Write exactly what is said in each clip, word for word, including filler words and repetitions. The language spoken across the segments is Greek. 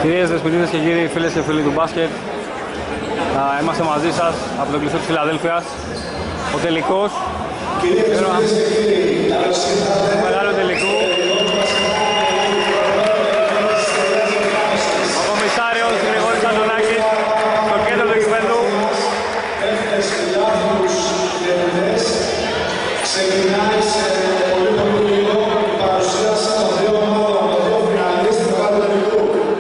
Κυρίες, δεσποινίδες και κύριοι, φίλες και φίλοι του μπάσκετ, είμαστε μαζί σας από το κλειστό της Φιλαδέλφειας. Ο τελικός, το μεγάλο τελικό. Ο κομισάριος Γρηγόρης Αντωνάκης στο κέντρο του γηπέδου. Ξεκινάει σε πολύ πολύ λίγο η παρουσίαση των δύο ομάδων, των δύο φιναλίστων του κάθε τελικού.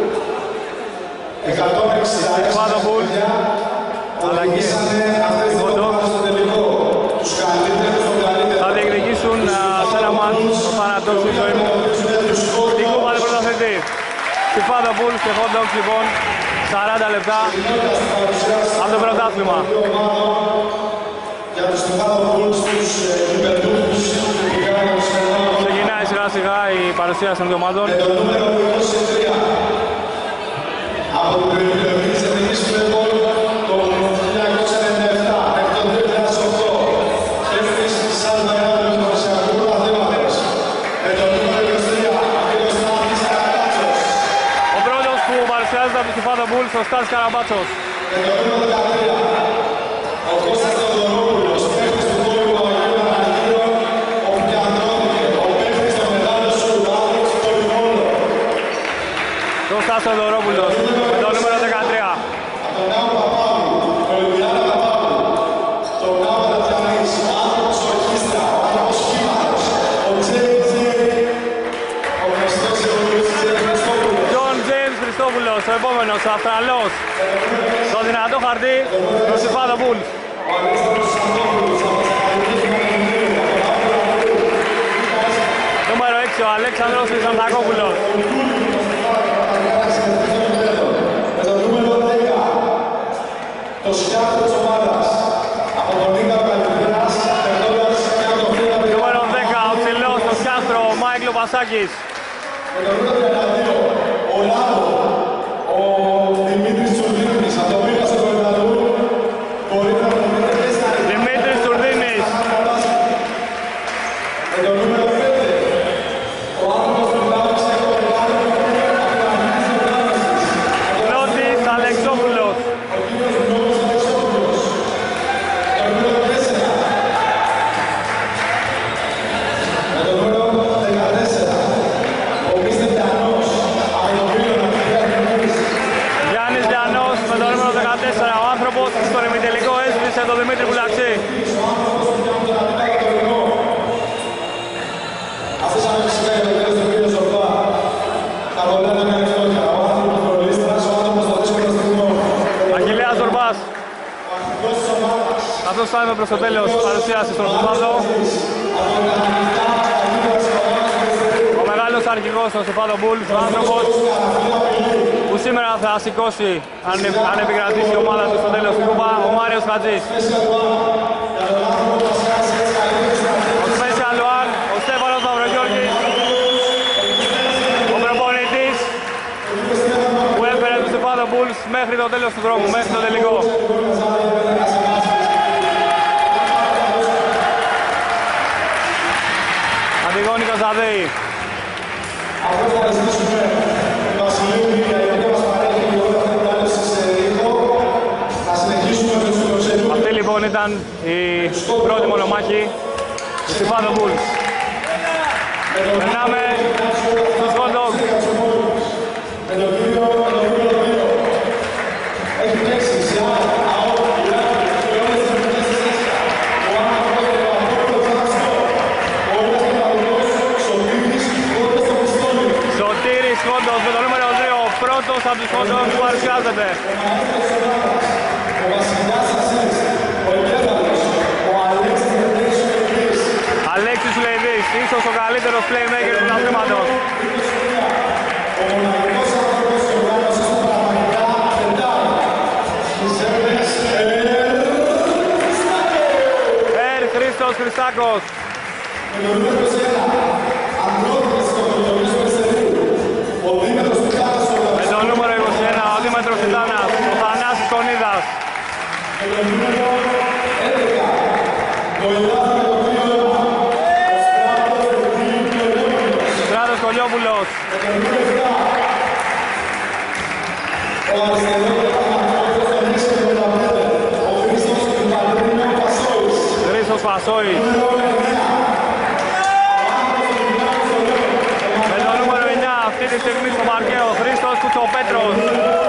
εκατόν εξήντα έξι παιδιά οδηγήσανε αυτές τις δύο ομάδες στο τελικό. Τους καλύτερους των καλύτερων. Θα διεκδικήσουν σε ένα μάτς το θάνατό στη ζωή μου. Η κούπα του πρωταθλητή. Στιφάδο Bulls και Hot Dogs λοιπόν, σαράντα λεπτά από το πρωτάθλημα. Για τους Στιφάδο Bulls, τους υπερτούχους που κάνουν σε ένα... Ξεκινάει σιγά σιγά η παρουσίαση των δύο ομάδων. Με το νούμερο είκοσι τρία από την περιοχή της Εθνικής Φλεμπόλ το χίλια εννιακόσια ενενήντα επτά μέχρι το δύο χιλιάδες οκτώ έφτιαξε τη Σάλβα του Δημοσιακού Πρωταθλήματος. Με το νούμερο είκοσι τρία ο Στάθης Καραμπάτσος. Ο πρώτος που παρουσιάζεται από τους Στιφάδο Bulls, ο Στάθης Καραμπάτσος. Με το νούμερο δεκατρία ο Κώστας Θεοδωρόπουλος, παίκτης του Βόλου Αγίου Αναγίου, όπου και ανδρώθηκε ο παίκτης των μεγάλων Σουρουάδων στο Λιμόνο. Κώστας Θεοδωρόπουλος με το νούμερο δεκατρία. Από τον Νάο Παπάδου, ο Λιουδιάννα Παπάδου, τον Νάο Δατιανής, ο άνθρωπος ορχήστρα, ο άνθρωπος κύματος, ο Τζέι Τζέι, ο γνωστός Ευρωπαϊκός Τζέι Χριστόπουλος. John James Χριστόπουλος, ο επόμενος, ο Αυστραλός. Το δυνατό χαρτί, το Στιφάδο Bulls. Ο Αλέξανδρος Σαντόπουλος, από τις Ακαδημίες του Πανεπιστημίου, από τον Άπλο Νούμερο έξι, ο Αλέξανδρος Χρυσαντακόπουλος. με το νούμερο δέκα, το σκιάθο της ομάδας, από τον Νίκα Καλυβέρας, περνώντας και από τον Φίνα Πηγάδη. Νούμερο δέκα, ο ψηλός, το σκιάστρο, ο Μάικλ Πασάκης. Με το νούμερο τριάντα δύο, ο Λάδο, ο Δημήτρης Τσουρδίνης, από το Μήνα στο Κορυδαλού, μπορεί να τον πείτε τέσσερα. Δημήτρης Τσουρδίνης. Με το νούμερο πέντε, ο άνθρωπος που λάβει σε Κορυδαλού, από την Αθηναϊκή Οργάνωσης. Νότης Αλεξόπουλος. Ο κύριος Νότης Αλεξόπουλος. Το νούμερο τέσσερα. Με το νούμερο δεκατέσσερα. Ο Μίστερ Γιαννός. Από το Βίλιο να πει Γιαννής. Γιάννης Διανός με το νούμερο δεκατέσσερα. Ο άνθρωπος στον ημιτελικό έσβησε τον Δημήτρη Πουλαξή. Ο άνθρωπος που κάνει τον Αντίτα Κατορινό. Αφήσαμε φυσικά για το τέλος του κύριο Ζορβά. Τα πολλά να κάνει λόγια. Ο άνθρωπος προλίστρας, ο άνθρωπος στο δύσκολο στιγμό. Αγγελέας Ζορβάς. Ο αρχηγός της ομάδας. Καθώς φτάνουμε προς το τέλος της παρουσίασης στον Στιφάδο. Από την Ανοιχτά, αντίπαλος της ομάδας του Περιστερίου. Ο μεγάλος αρχηγός των Στιφάδο Bulls, ο άνθρωπος που σήμερα θα σηκώσει, αν, αν επικρατήσει η ομάδα του στο τέλος του κούπα, ο Μάριος Χατζής. Ο Special One, ο Στέφανος Μαυρογιώργης, ο προπονητής που έφερε τους Στιφάδο Bulls μέχρι το τέλος του δρόμου, μέχρι το τελικό. Αντιγόνη Κωνσταντέη. Αυτό θα ευχαριστήσουμε τον Βασιλείο Μύρια, η οποία μας παρέχει και όλα αυτά τα άλλα σε ήχο. Θα συνεχίσουμε με τους φιλοξενούς. Αυτή λοιπόν ήταν η πρώτη μονομάχη του Στιφάδο Bulls. Περνάμε στους Hot Dogs. Με τον κύριο Βίλο. Έχει παίξει σε άλλο, άλλο, και όλες τις εθνικές θέσεις. Ο άνθρωπος του Απόλλου Φράσκο. Ο Ιωαννικός Σωτήρης Κόντος στο πιστόλι. Σωτήρης Κόντος με το νούμερο δύο, ο πρώτος από τους Hot Dogs που παρουσιάζεται. Ο Βασιλιάς Ασής, ο Επέδαλος, ο Αλέξης Λεϊδής. Αλέξης Λεϊδής, ίσως ο καλύτερος playmaker του αθλήματος. Ο μοναδικός άνθρωπος της οργάνωσης που πραγματικά πεντάει. Στις έμπνες Ερ Χρήστος Χριστάκος. με το νούμερο είκοσι ένα, αντρόφιλες στο Κορυδαλού του Περιστερίου. Ο Δήμετρος Τιτάνας στο Με το νούμερο είκοσι ένα, ο Δήμετρος Τιτάνας, ο Θανάσης Κονίδας. Με το νούμερο έντεκα, το Ιλάθη με το Κρύο, ο Στράτος Κολιόπουλος. Στράτος Κολιόπουλος. Με το νούμερο επτά, Πασόης. Με το νούμερο εννιά αυτή τη στιγμή στο παρκέ ο Χρήστος Κουτσοπέτρος.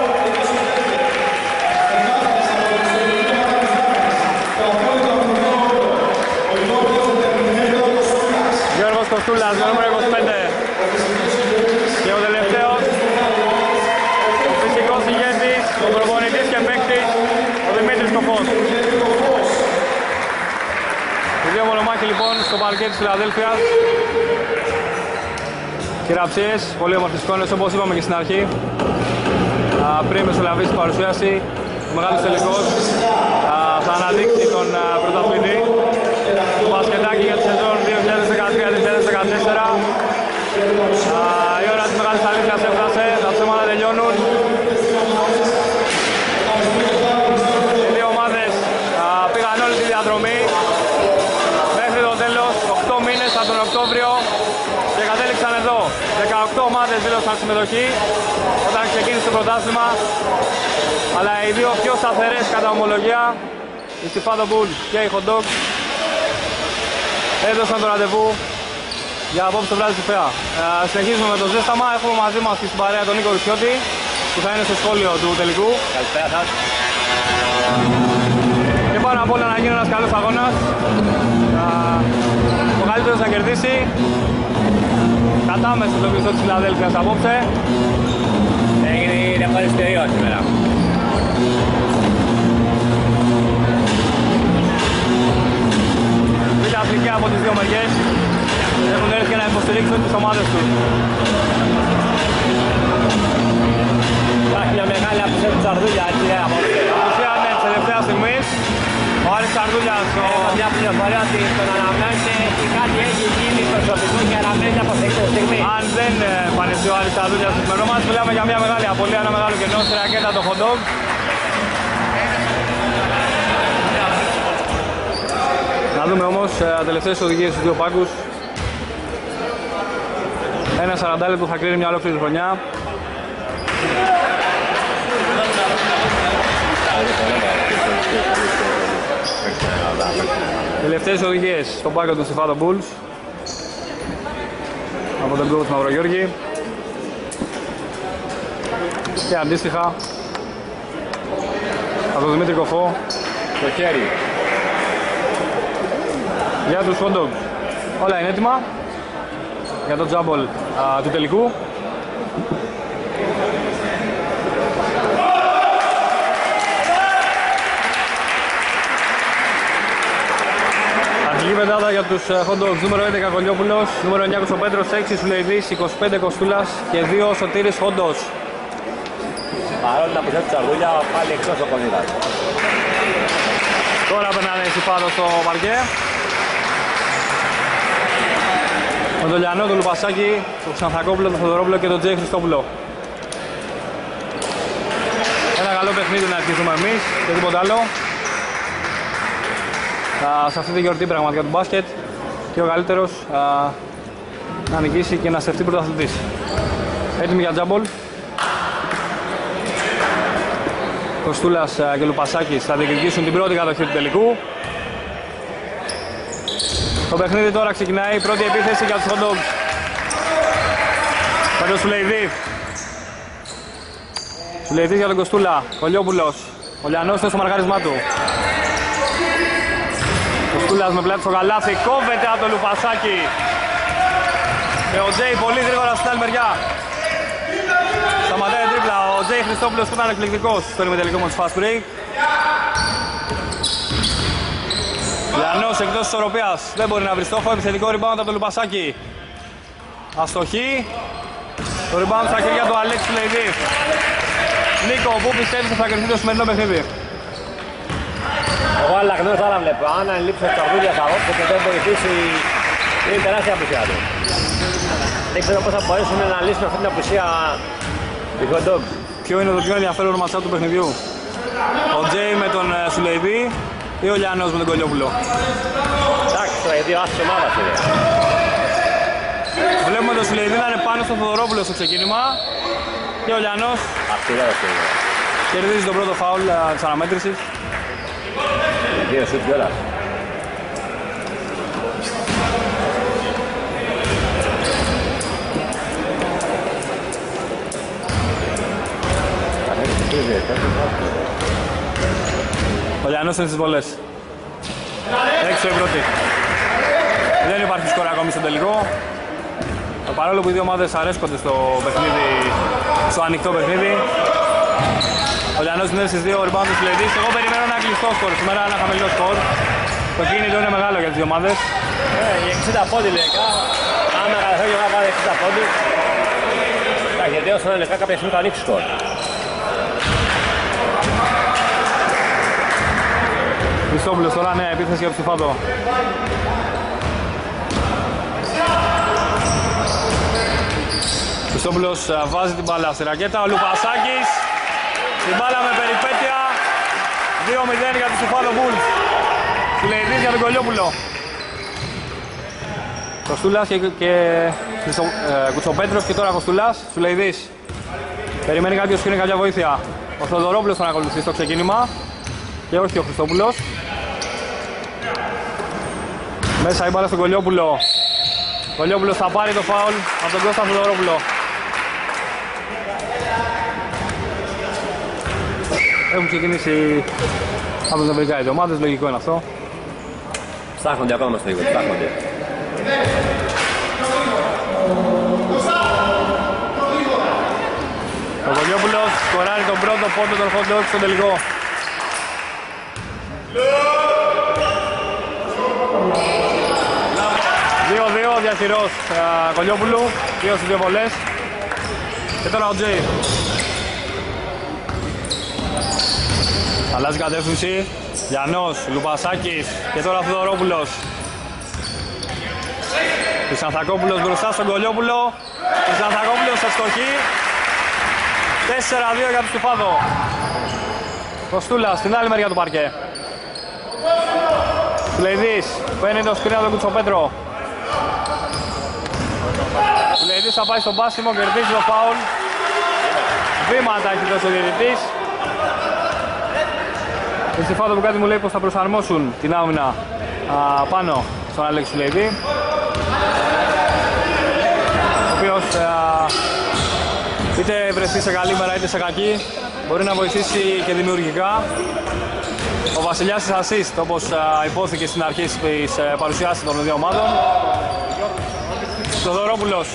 Γιώργος Κοστούλας, το νούμερο είκοσι πέντε. Και ο τελευταίος, ο φυσικός ηγέτης, ο προπονητής και παίκτης, ο Δημήτρης Κοφός. Οι δύο μονομάχοι λοιπόν στο παρκέ της Φιλαδέλφειας. Χειραψίες, πολύ όμορφες εικόνες όπως είπαμε και στην αρχή. Πριν μεσολαβήσει την παρουσίαση, ο μεγάλος τελικός θα αναδείξει τον πρωταθλητή του μπασκετάκι για τη σεζόν δύο χιλιάδες δεκατρία δύο χιλιάδες δεκατέσσερα. Η ώρα της μεγάλης αλήθειας έφτασε, τα ψέματα τελειώνουν. Οι δύο ομάδες πήγαν όλη τη διαδρομή μέχρι το τέλος, οκτώ μήνες από τον Οκτώβριο, και κατέληξαν εδώ. δεκαοκτώ ομάδες δήλωσαν συμμετοχή όταν ξεκίνησε το πρωτάθλημα, αλλά οι δύο πιο σταθερές κατά ομολογία, οι Σιφάδο Bulls και οι Hot Dogs, έδωσαν το ραντεβού για απόψε το βράδυ του ΦΕΑ. Ε, συνεχίζουμε με το ζέσταμα. Έχουμε μαζί μας στην παρέα τον Νίκο Ρουσιώτη, που θα είναι στο σχόλιο του τελικού. Καλησπέρα σας. Και πάνω απ' όλα να γίνει ένας καλός αγώνας. Ο καλύτερος να κερδίσει. Κατάμεσα στο κλειστό της Φιλαδέλφειας απόψε. Είναι χωρίς τελειώ σήμερα. Φιλαθλικοί από τις δύο μεριές έχουν έρθει για να υποστηρίξουν τις ομάδες τους. Υπάρχει μια μεγάλη απουσία του Τσαρδούλια, έτσι λέει απόψε. Απουσία ναι, της τελευταίας στιγμής. Ο Άρης Τσαρδούλιας. Ο... Έχω μια πληροφορία ότι στον αναμνέστε κάτι έχει γίνει προσωπικό και αναμνέστε από αυτή τη στιγμή. Αν δεν εμφανιστεί ο Άρης Τσαρδούλιας στο σημερινό μας, μιλάμε για μια μεγάλη απολία, ένα μεγάλο κενό στη ρακέτα των Hot Dogs. Να δούμε όμως τελευταίες οδηγίες στους δύο πάγκους. Ένα σαράντα λεπτό που θα κρίνει μια ολόκληρη χρονιά. Τελευταίες οδηγίες στον πάγκο του Σιφάδο Bulls από τον coach Μαυρογιώργη. Και αντίστοιχα από τον Δημήτρη Κοφό Το χέρι. για τους Hot Dogs. Όλα είναι έτοιμα για το τζάμπολ του τελικού. Αρχική πεντάδα για τους Hot Dogs. Νούμερο έντεκα Κολιόπουλος, νούμερο εννιά Κοσοπέτρος, έξι Σουλεϊδής, είκοσι πέντε Κοστούλας και δύο Σωτήρης Χόντος. Παρόλο που απουσία του Τσαρδούλια, πάλι εκτός ο Κονίδας. Τώρα περνάνε οι Σιφάδο στο παρκέ. Με τον Λιανό, τον Λουπασάκη, τον Ξανθακόπουλο, τον Θοδωρόπουλο και τον Τζέι Χριστόπουλο. Ένα καλό παιχνίδι να αρχίσουμε εμείς και τίποτα άλλο. Α, σε αυτή τη γιορτή πραγματικά του μπάσκετ, και ο καλύτερος α, να νικήσει και να στεφτεί πρωταθλητής. Έτοιμοι για τζάμπολ. Κοστούλας και Λουπασάκης θα διεκδικήσουν την πρώτη κατοχή του τελικού. Το παιχνίδι τώρα ξεκινάει, η πρώτη επίθεση για τους Hot Dogs. Με τον Σουλεϊδή. Σουλεϊδής για τον Κοστούλα, Κολιόπουλος. Ο Λιανός στο μαρκάρισμά του. Κοστούλας με πλάτη στο καλάθι, κόβεται από το Λουπασάκι. Και ο Τζέι πολύ γρήγορα στην άλλη μεριά. Σταματάει τρίπλα, ο Τζέι Χριστόπουλος που ήταν εκπληκτικός στο ημιτελικό μας fast break. Λιανός εκτός της ισορροπίας, δεν μπορεί να βρει στόχο, επιθετικό rebound από το Λουπασάκι. Αστοχή. Το rebound στα χέρια του Αλέξη Λεϊδή. Νίκο, πού πιστεύεις ότι θα κερδίσει το σημερινό παιχνίδι? Εγώ αλλαγνός άλλα βλέπω. Αν λείψει ο Τσαρδούλιας απόψε και δεν βοηθήσει, είναι τεράστια απουσία του. Δεν ξέρω πώς θα μπορέσουν να λύσουν αυτή την απουσία οι Hot Dogs. Ποιο είναι το πιο ενδιαφέρον ματσάπ του παιχνιδιού? Ο Τζέι με τον Σουλεϊδή ή ο Λιανός με τον Κολιόπουλο? Εντάξει, τώρα οι δύο άσχες ομάδας είναι. Βλέπουμε τον Σουλεϊδή να είναι πάνω στον Θοδωρόπουλο στο ξεκίνημα και ο Λιανός Αυστηρός είναι. κερδίζει τον πρώτο φάουλ της αναμέτρησης. Δύο σουτ κιόλας. Ο Λιανός είναι στις βολές. Έξω η πρώτη. Δεν υπάρχει σκορ ακόμη στο τελικό. Παρόλο που οι δύο ομάδες αρέσκονται στο παιχνίδι, στο ανοιχτό παιχνίδι. Ο Λιανός είναι στις δύο rebound του Λεδής. Εγώ περιμένω ένα κλειστό σκορ. Σήμερα ένα χαμηλό σκορ. Το κίνητο είναι μεγάλο για τις δύο ομάδες. Ε, οι εξήντα πόντι λογικά. Άμα καταφέρει να κάνει εξήντα πόντι. Γιατί όσο είναι λεπτά κάποια στιγμή θα ανοίξει σκορ. Χρυσόπουλος τώρα, νέα επίθεση για Ψηφάδο. Χρυσόπουλος βάζει την μπάλα στη ρακέτα, ο Λουπασάκης. Την μπάλα με περιπέτεια. δύο μηδέν για τους Ψηφάδο Bulls. Σουλεϊδής για τον Κολιόπουλο. Κοστούλας και, και ε, Κουτσοπέτρος και τώρα Κοστούλας. Σουλεϊδής. Περιμένει κάποιος και είναι κάποια βοήθεια. Ο Θοδωρόπουλος θα ακολουθεί στο ξεκίνημα. Και όχι ο Χριστόπουλος. Μέσα η μπάλα στον Κολιόπουλο. Ο Κολιόπουλος θα πάρει το φάουλ από τον Κώστα Θοδωρόπουλο. Έχουν ξεκινήσει από τις νευρικά οι ομάδες, λογικό είναι αυτό. Ψάχνονται ακόμα στο οίκο, ψάχνονται. Ο Κολιόπουλος σκοράρει τον πρώτο πόντο των hot dogs στο τελικό. δύο δύο διαχειρός uh, Κολιόπουλου, δύο στις δύο βολές. Και τώρα ο Τζέι. Αλλάζει κατεύθυνση. Γιαννός, Λουπασάκης και τώρα Θοδωρόπουλος. Χρυσανθακόπουλος μπροστά στον Κολιόπουλο. Χρυσανθακόπουλος σε στοχή. τέσσερα δύο για τον Ψηφάδο. Κοστούλας στην άλλη μεριά του παρκέ. Σουλεϊδής παίρνει το σκριν από τον Κουτσοπέτρο. Σουλεϊδής θα πάει στο μπάσιμο, κερδίζει το φάουλ. Βήματα έχει δώσει ο διαιτητής. Η Ψηφάδο που κάτι μου λέει πως θα προσαρμόσουν την άμυνα α, πάνω στον Αλέξη Σουλεϊδή, ο οποίος α, είτε βρεθεί σε καλή μέρα είτε σε κακή μπορεί να βοηθήσει και δημιουργικά. Ο βασιλιάς της assist, όπως α, υπόθηκε στην αρχή της παρουσιάσης των δύο ομάδων. Θοδωρόπουλος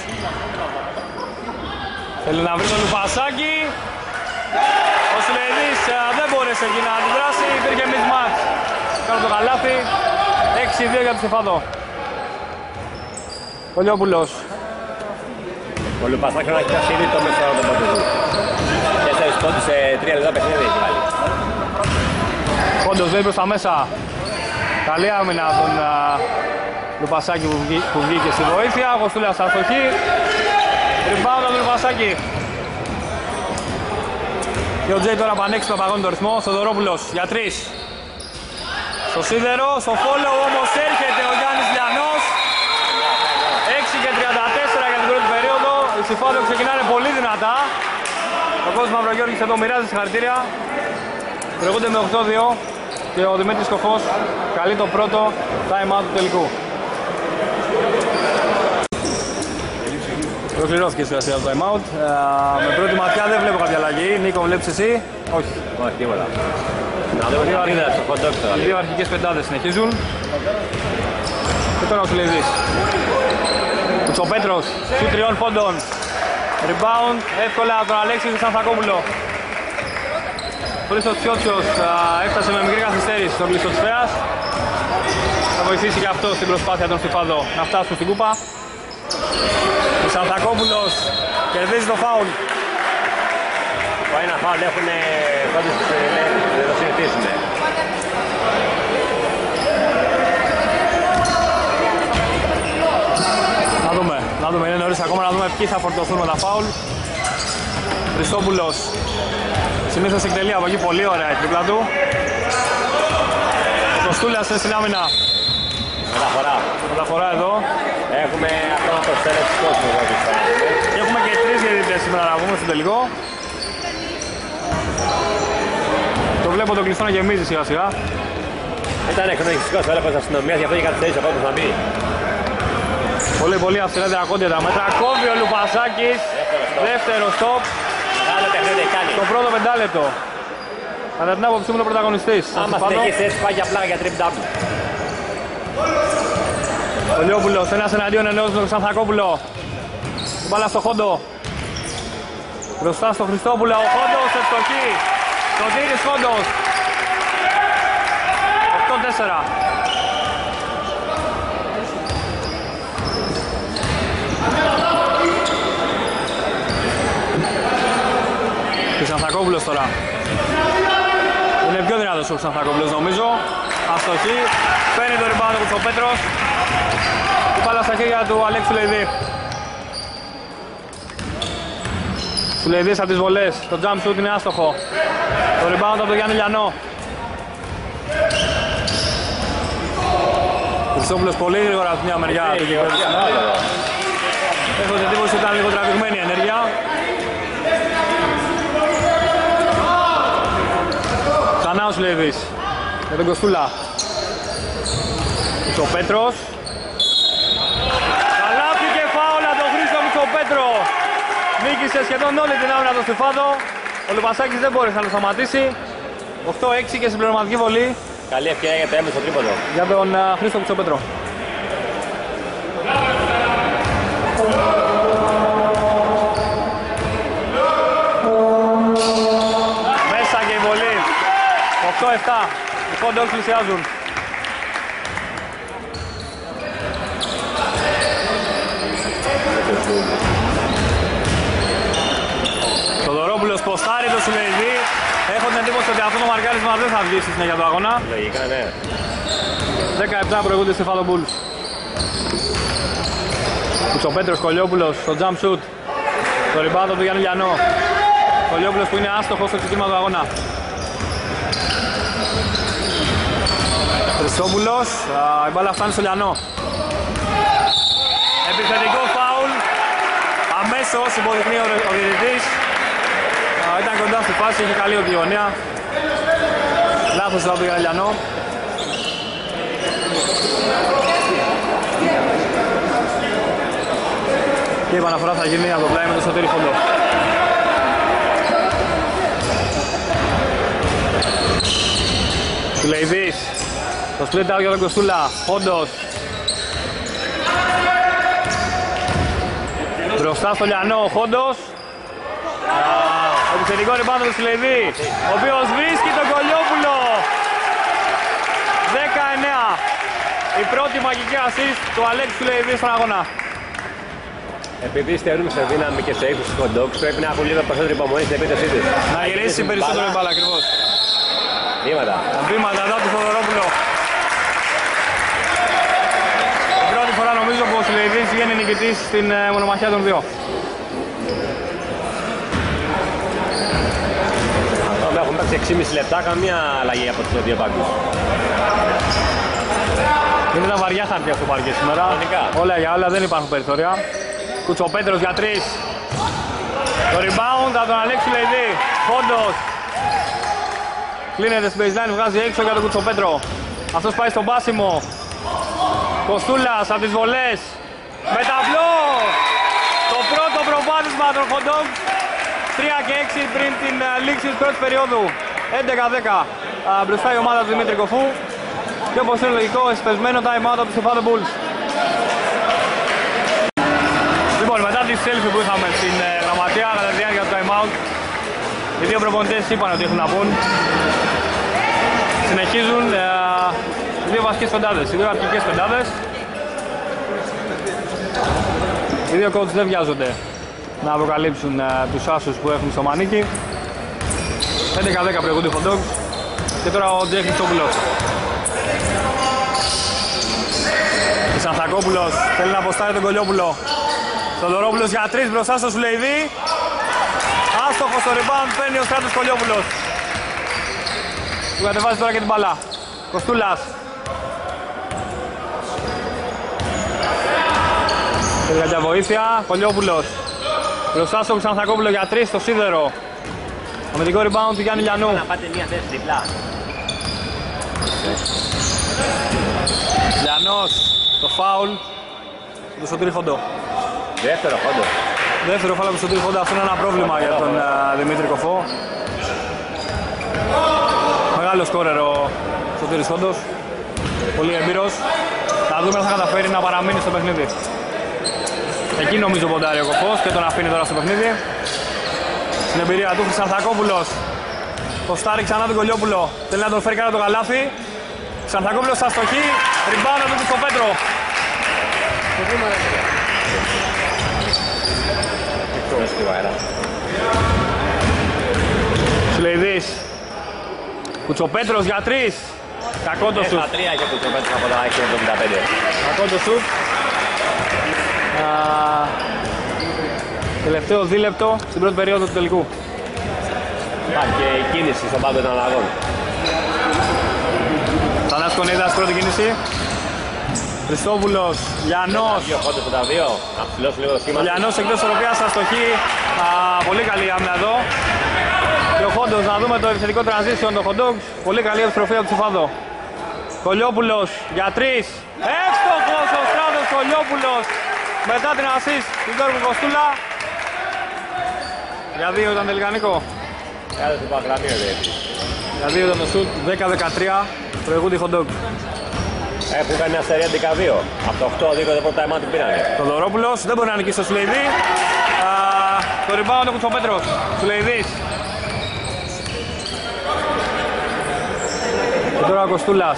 θέλει να βρει τον Λουπασάκη. Ο Σουλεϊδής δεν μπόρεσε εκεί να αντιδράσει, υπήρχε mismatch. Κάνω το καλάθι, έξι δύο για τον Ψηφάδο. Κολιόπουλος. Ο Λουπασάκης να έχει πιάσει ήδη το μέσο όρο των πόντων του. Τέσσερις πόντους σε τρία λεπτά παιχνίδι έχει βάλει. Πόντος δεν προς τα μέσα. Καλή άμυνα από τον Λουπασάκη που, βγή, που βγήκε στη βοήθεια. Ο Κοστούλας αστοχή. Rebound από τον Λουπασάκη. Και ο Τζέι τώρα πανέξυπνα παγώνει το ρυθμό. Θοδωρόπουλος για τρεις. Στο σίδερο, στο follow όμως έρχεται ο Γιάννης Λιανός. έξι και τριάντα τέσσερα για την πρώτη περίοδο. Οι Ψηφάδο ξεκινάνε πολύ δυνατά. Ο κόσμος Μαυρογιώργης εδώ μοιράζει συγχαρητήρια. Προηγούνται με οκτώ δύο και ο Δημήτρης Κοφός καλεί το πρώτο time out του τελικού. Ολοκληρώθηκε η σειρά του time out. Ε, με πρώτη ματιά δεν βλέπω κάποια αλλαγή. Νίκο, βλέπεις εσύ? Όχι. Όχι, τίποτα. Να δούμε τι είναι στο hot dog τώρα. Οι δύο αρχικές πεντάδες συνεχίζουν. Και τώρα ο Σουλεϊδής. Κουτσοπέτρος, σου τριών πόντων. Rebound, εύκολα από τον Αλέξη Χρυσανθακόπουλο. Χρήστος Τσιότσιος έφτασε με μικρή καθυστέρηση στο κλειστό της Φέας. Θα βοηθήσει και αυτό στην προσπάθεια των Ψηφάδο να φτάσουν στην κούπα. Χρυσανθακόπουλος κερδίζει το φάουλ. Το ένα φάουλ έχουν πάντως δεν το συνηθίσουν. Να δούμε, να δούμε, είναι νωρίς ακόμα, να δούμε ποιοι θα φορτωθούν με τα φάουλ. Χριστόπουλος συνήθως εκτελεί από εκεί, πολύ ωραία η τρίπλα του. Κοστούλας στην άμυνα. Μεταφορά. Μεταφορά εδώ. Έχουμε ακόμα προσέλευση κόσμου εδώ πίσω. Και έχουμε και τρεις διαιτητές σήμερα να βγούμε στο τελικό. Το βλέπω το κλειστό να γεμίζει σιγά σιγά. Ήταν εκνογιστικός ο έλεγχος της αστυνομίας, γι' αυτό και καθυστέρησε ο κόμπος να μπει. Πολύ πολύ αυστηρά δρακόντια τα μέτρα. Κόβει ο Λουπασάκης. Δεύτερο στόπ. άλλο παιχνίδι κάνει. Το πρώτο πεντάλεπτο. Κατά την άποψή μου είναι ο πρωταγωνιστής. Άμα συνεχίσει έτσι πάει για πλάκα για triple double. Ο Λιόπουλος, ένας εναντίον ενός με τον Ξανθακόπουλο. Μπάλα στο Χόντο. Μπροστά στο Χριστόπουλο, ο Χόντος ευστοχή. Σωτήρης Χόντος. οκτώ τέσσερα. Και Ξανθακόπουλος τώρα. Είναι πιο δυνατός ο Ξανθακόπουλος νομίζω. Αστοχή. Παίρνει το rebound ο Κουτσοπέτρος. Η μπάλα στα χέρια του Αλέξου Λεϊδή. Σουλεϊδής από τις βολές. Το jump shoot είναι άστοχο. Το rebound από τον Γιάννη Λιανό. Χριστόπουλος πολύ γρήγορα από μια μεριά του γεγονός. Έχω την εντύπωση ότι ήταν λίγο τραβηγμένη η ενέργεια. Ξανά ο Σουλεϊδής με τον Κοστούλα. Κουτσοπέτρος. Καλάθι και φάουλα τον Χρήστο Κουτσοπέτρο. Νίκησε σχεδόν όλη την άμυνα του Στεφάδο. Ο Λουπασάκης δεν μπόρεσε να το σταματήσει. οκτώ έξι και συμπληρωματική βολή. Καλή ευκαιρία για το έμεσο τρίποντο. Για τον uh, Χρήστο Κουτσοπέτρο. Μέσα και η βολή. οκτώ επτά. Οι Hot Dogs πλησιάζουν. Θοδωρόπουλος ποστάρει το Σουλεϊδή. Έχω την εντύπωση ότι αυτό το μαρκάρισμα δεν θα βγει στη συνέχεια του αγώνα. Λογικά, ναι. δεκαεπτά προηγούνται στη Στεφάδο Bulls. Κουτσοπέτρος, Κολιόπουλος, το jump shoot. Το rebound του Γιάννη Λιανό. Κολιόπουλος που είναι άστοχος στο ξεκίνημα του αγώνα. Χριστόπουλος, η μπάλα φτάνει στο Λιανό. Επιθετικό φάουλ. Αμέσως υποδεικνύει ο διαιτητής. Ήταν κοντά στη φάση, είχε καλή οδηγονία. Λάθος από τον Γαλλιανό. Και η επαναφορά θα γίνει από το πλάι με τον Σωτήρη Χόντο. Σουλεϊδής. Το split out για τον Κοστούλα. Χόντος. Μπροστά στο Λιανό ο Χόντος. Επιθετικό rebound του Σουλεϊδή, ο οποίος βρίσκει τον Κολιόπουλο. δεκαεννέα. Η πρώτη μαγική assist του Αλέξη Σουλεϊδή στον αγώνα. Επειδή στερούν σε δύναμη και σε ύψος τους Hot Dogs, πρέπει να έχουν λίγο περισσότερη υπομονή στην επίθεσή τους. Να γυρίσει περισσότερο η μπάλα ακριβώς. Βήματα. Βήματα εδώ του Θοδωρόπουλο. Η πρώτη φορά νομίζω που ο Σουλεϊδής βγαίνει νικητής στην μονομαχία των δύο. Έχουν παίξει έξι και μισό λεπτά, καμία αλλαγή από τους δύο πάγκους. Είναι τα βαριά χαρτιά στο πάρκι σήμερα. Γενικά. Όλα για όλα, δεν υπάρχουν περιθώρια. Κουτσοπέτρος για τρεις. Το rebound από τον Αλέξη Λεϊδή. Χόντος. Κλείνεται στην baseline, βγάζει έξω για τον Κουτσοπέτρο. Αυτός πάει στον πάσιμο. Κοστούλας από τις βολές. Με ταμπλό. Το πρώτο προβάδισμα των Hot Dogs. τρία και έξι πριν την λήξη της πρώτης περίοδου. έντεκα δέκα μπροστά η ομάδα του Δημήτρη Κοφού. Και όπως είναι λογικό, εσπεσμένο time out από τους Στεφάδο Bulls. Λοιπόν, μετά τη selfie που είχαμε στην ε, γραμματεία κατά τη διάρκεια του time out, οι δύο προπονητές είπαν ότι έχουν να πούν. Συνεχίζουν ε, οι δύο βασικές πεντάδες, οι δύο αρχικές πεντάδες. Οι δύο coaches δεν βιάζονται να αποκαλύψουν ε, τους άσους που έχουν στο μανίκι. έντεκα δέκα προηγούνται οι Hot Dogs. Και τώρα ο Τζέφ Χριστόπουλος. Ξανθακόπουλος θέλει να αποστάρει τον Κολιόπουλο. Θοδωρόπουλος για τρεις μπροστά στο Σουλεϊδή. Άστοχος στο rebound, παίρνει ο Στράτος Κολιόπουλος. Του κατεβάζει τώρα και την μπαλά. Κοστούλας. Θέλει για βοήθεια, Κολιόπουλος. Μπροστά στο Ξανθακόπουλο για τρεις στο σίδερο. Αμυντικό rebound του Γιάννη Λιανού. Να πάτε μια θέση διπλά. Λιανός, το φάουλ του Σωτήρη Χόντο. Δεύτερο Χόντο. Δεύτερο φάουλ από τον Σωτήρη Χόντα, αυτό είναι ένα πρόβλημα για τον uh, Δημήτρη Κοφό. Μεγάλο σκόρερ ο Σωτήρης Χόντος, πολύ εμπειρός. Θα δούμε αν θα καταφέρει να παραμείνει στο παιχνίδι. Εκεί νομίζω ποντάρει ο Κοφός και τον αφήνει τώρα στο παιχνίδι. Στην εμπειρία του Ξανθακόπουλος. Ποστάρει ξανά τον Κολιόπουλο. Θέλει να τον φέρει καλά το καλάθι. Ξανθακόπουλος στα στοχή. Ριμπάουντ από τον Κουτσοπέτρο. Σουλεϊδής. Κουτσοπέτρος για τρεις. Κακό το σουτ. Στα τρία και ο Κουτσοπέτρος από τα εβδομήντα πέντε. Κακό το σουτ. Τελευταίο δίλεπτο στην πρώτη περίοδο του τελικού. Υπάρχει και η κίνηση στον πάγκο των αλλαγών. Θανάσης Κονίδας, πρώτη κίνηση. Χριστόπουλος, Λιανός. Δύο Χόντος από τα δύο. Να ψηλώσει λίγο το σχήμα. Ο Λιανός εκτός ισορροπίας στα στοχή. Α, πολύ καλή άμυνα εδώ. Και ο Χόντος, να δούμε το επιθετικό transition, το hot dog. Πολύ καλή επιστροφή από τον Τσιφάδο. Κολιόπουλος για τρεις. Εύστοχος ο Στράτος Κολιόπουλος. Μετά την assist του Γιώργου Κοστούλα. Για δύο ήταν τελικά, Νίκο. Κάτω του Παγραμίου δηλαδή. Για δύο ήταν το σουτ, δέκα δεκατρία. Προηγούνται οι hot dog. Έχουν κάνει μια σερία έντεκα δύο. Από το οκτώ δύο το πρώτο time out πήρανε. Το Δωρόπουλος δεν μπορεί να νικήσει το Σουλεϊδί. Το rebound ο Κουτσοπέτρος. Σουλεϊδής. Και τώρα ο Κοστούλας.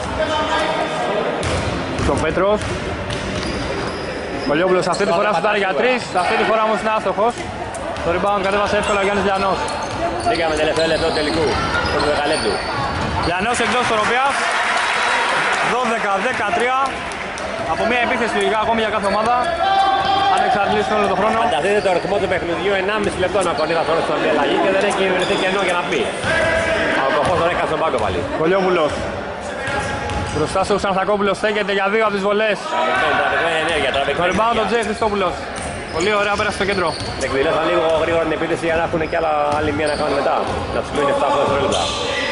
Κουτσοπέτρος. Κολιόπουλος αυτή τη φορά σουτάρει για τρεις. Αυτή τη φορά όμως είναι άστοχος. Το rebound κατέβασε εύκολα ο Γιάννης Λιανός. Μπήκαμε τελευταίο λεπτό τελικού. Το δεκαλέπτου. Λιανός εκτός ισορροπίας. δώδεκα δεκατρία. Από μια επίθεση λογικά ακόμη για κάθε ομάδα. Αν εξαντλήσουν όλο τον χρόνο. Φανταστείτε το ρυθμό του παιχνιδιού ενάμιση λεπτό να κονίδα τώρα στην αλλαγή και δεν έχει βρεθεί κενό για να πει. Ο Κοφός τον έκανε στον πάγκο πάλι. Κολιόπουλος. Μπροστά στο Ξανθακόπουλος στέκεται για δύο από τις βολές. Τραβηγμένη ενέργεια. Το rebound ο Τζέι Χριστόπουλος. Πολύ ωραία πέρασε στο κέντρο. Εκδηλώσαν λίγο γρήγορα την επίθεση για να έχουν και άλλα, άλλη μία να κάνουν μετά. Να τους μείνει επτά δευτερόλεπτα.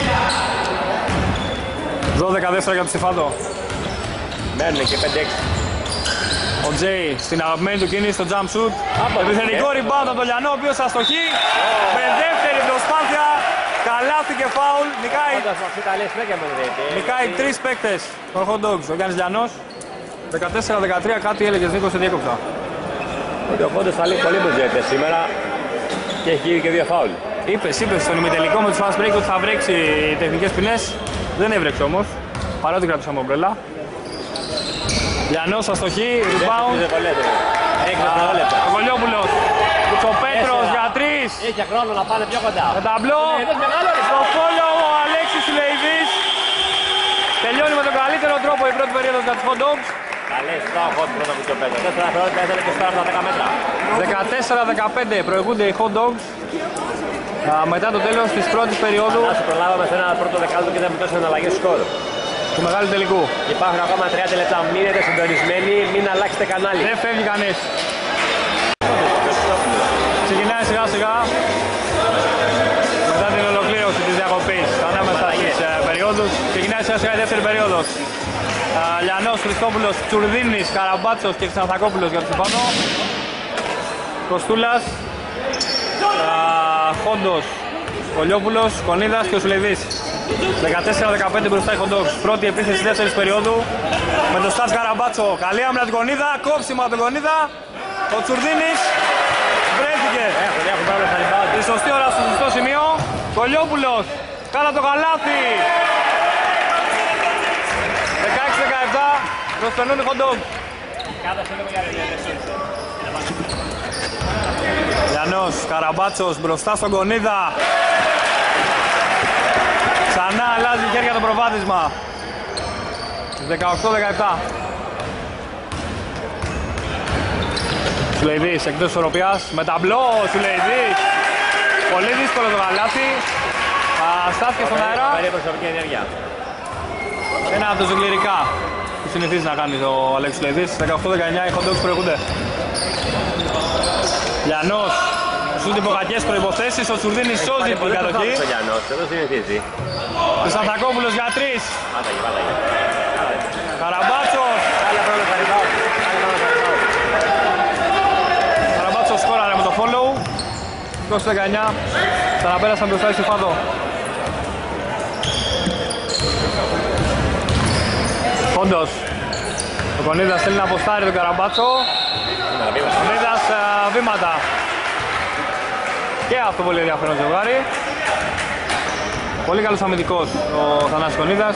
δώδεκα δεύτερα για τον Στεφάντο. Μένουν και πέντε έξι. Ο Τζέι στην αγαπημένη του κίνηση στο jump shoot. Επιθετικό rebound από τον Λιανό, ο οποίος αστοχεί. Με δεύτερη προσπάθεια. Καλάθι και φάουλ. Νικάει, νικάει τρεις παίκτες των hot dogs. Ο Γιάννης Λιανός. δεκατέσσερα δεκατρία, κάτι έλεγες Νίκο, σε διέκοψα. Ότι ο Χόντος θα λύσει πολύ μπουζέτε σήμερα και έχει γύρει και δύο φάουλ. Είπες, είπες στον ημιτελικό με τους fast break ότι θα βρέξει τεχνικές ποινές. Δεν έβρεξε όμως, παρότι κρατήσαμε ομπρέλα. Λιανός αστοχή, rebound. Ο Κολιόπουλος, Κουτσοπέτρος για τρεις. Είχε χρόνο να πάνε πιο κοντά. Με ταμπλό, στο follow ο Αλέξης Σουλεϊδής. Τελειώνει με τον καλύτερο τρόπο η πρώτη περίοδος για τους hot dogs. Καλές το hot πρώτα από το πέντε. τέσσερα δευτερόλεπτα ήθελε και στάρα από τα δέκα μέτρα. δεκατέσσερα δεκαπέντε προηγούνται οι hot dogs. Α, μετά το τέλος της πρώτης περίοδου Να σου προλάβαμε σε ένα πρώτο δεκάλεπτο και δεν τόσες εναλλαγές σκορ. του μεγάλου τελικού. Υπάρχουν ακόμα τριάντα λεπτά. Μείνετε συντονισμένοι, μην αλλάξετε κανάλι. Δεν φεύγει κανείς. Ξεκινάει σιγά σιγά μετά την ολοκλήρωση της διακοπής ανάμεσα στις ε, περιόδους. Ξεκινάει σιγά σιγά η δεύτερη περίοδος. Α, Λιανός, Χριστόπουλος, Τσουρδίνης, Καραμπάτσος και Ξανθακόπουλος για τον Στεφάνο. Κοστούλας, α, Χόντος, Κολιόπουλος, Κονίδας και ο Σουλεϊδής. δεκατέσσερα δεκαπέντε μπροστά οι hot dogs. Πρώτη επίθεση της δεύτερης περίοδου με τον Στάτς Καραμπάτσο. Καλή άμυνα του Κονίδα, κόψιμο από τον Κονίδα. Ο Τσουρδίνης βρέθηκε τη σωστή ώρα στο σωστό σημείο. Κολιόπουλος, κάνα το καλάθι. δεκαέξι δεκαεπτά, προσπερνούν οι hot dogs. Λιανός, Καραμπάτσος μπροστά στον Κονίδα. Ξανά αλλάζει χέρια το προβάδισμα. δεκαοκτώ δεκαεπτά. Σουλεϊδής εκτός ισορροπίας με ταμπλό. Σουλεϊδής. Πολύ δύσκολο το καλάθι. Στάθηκε στον αέρα. Ένα από τα ζυγκληρικά που συνηθίζει να κάνει ο Αλέξης Σουλεϊδής. δεκαοκτώ δεκαεννιά οι hot dogs προηγούνται. Λιανός. Ζουν υποκακές προϋποθέσεις, ο Τσουρδίνης σώζει την κατοχή. Ο Ξανθακόπουλος για τρεις. Καραμπάτσος. Καραμπάτσος σκόραρε με το follow. είκοσι δεκαεννιά, ξαναπέρασαν μπροστά στη Φάδο. Φόντος. Ο Κονίδας θέλει να αποστάρει τον Καραμπάτσο. Ο Κονίδας βήματα. Και αυτό πολύ ενδιαφέρον ζευγάρι. Πολύ καλός αμυντικός ο Θανάσης Κονίδας.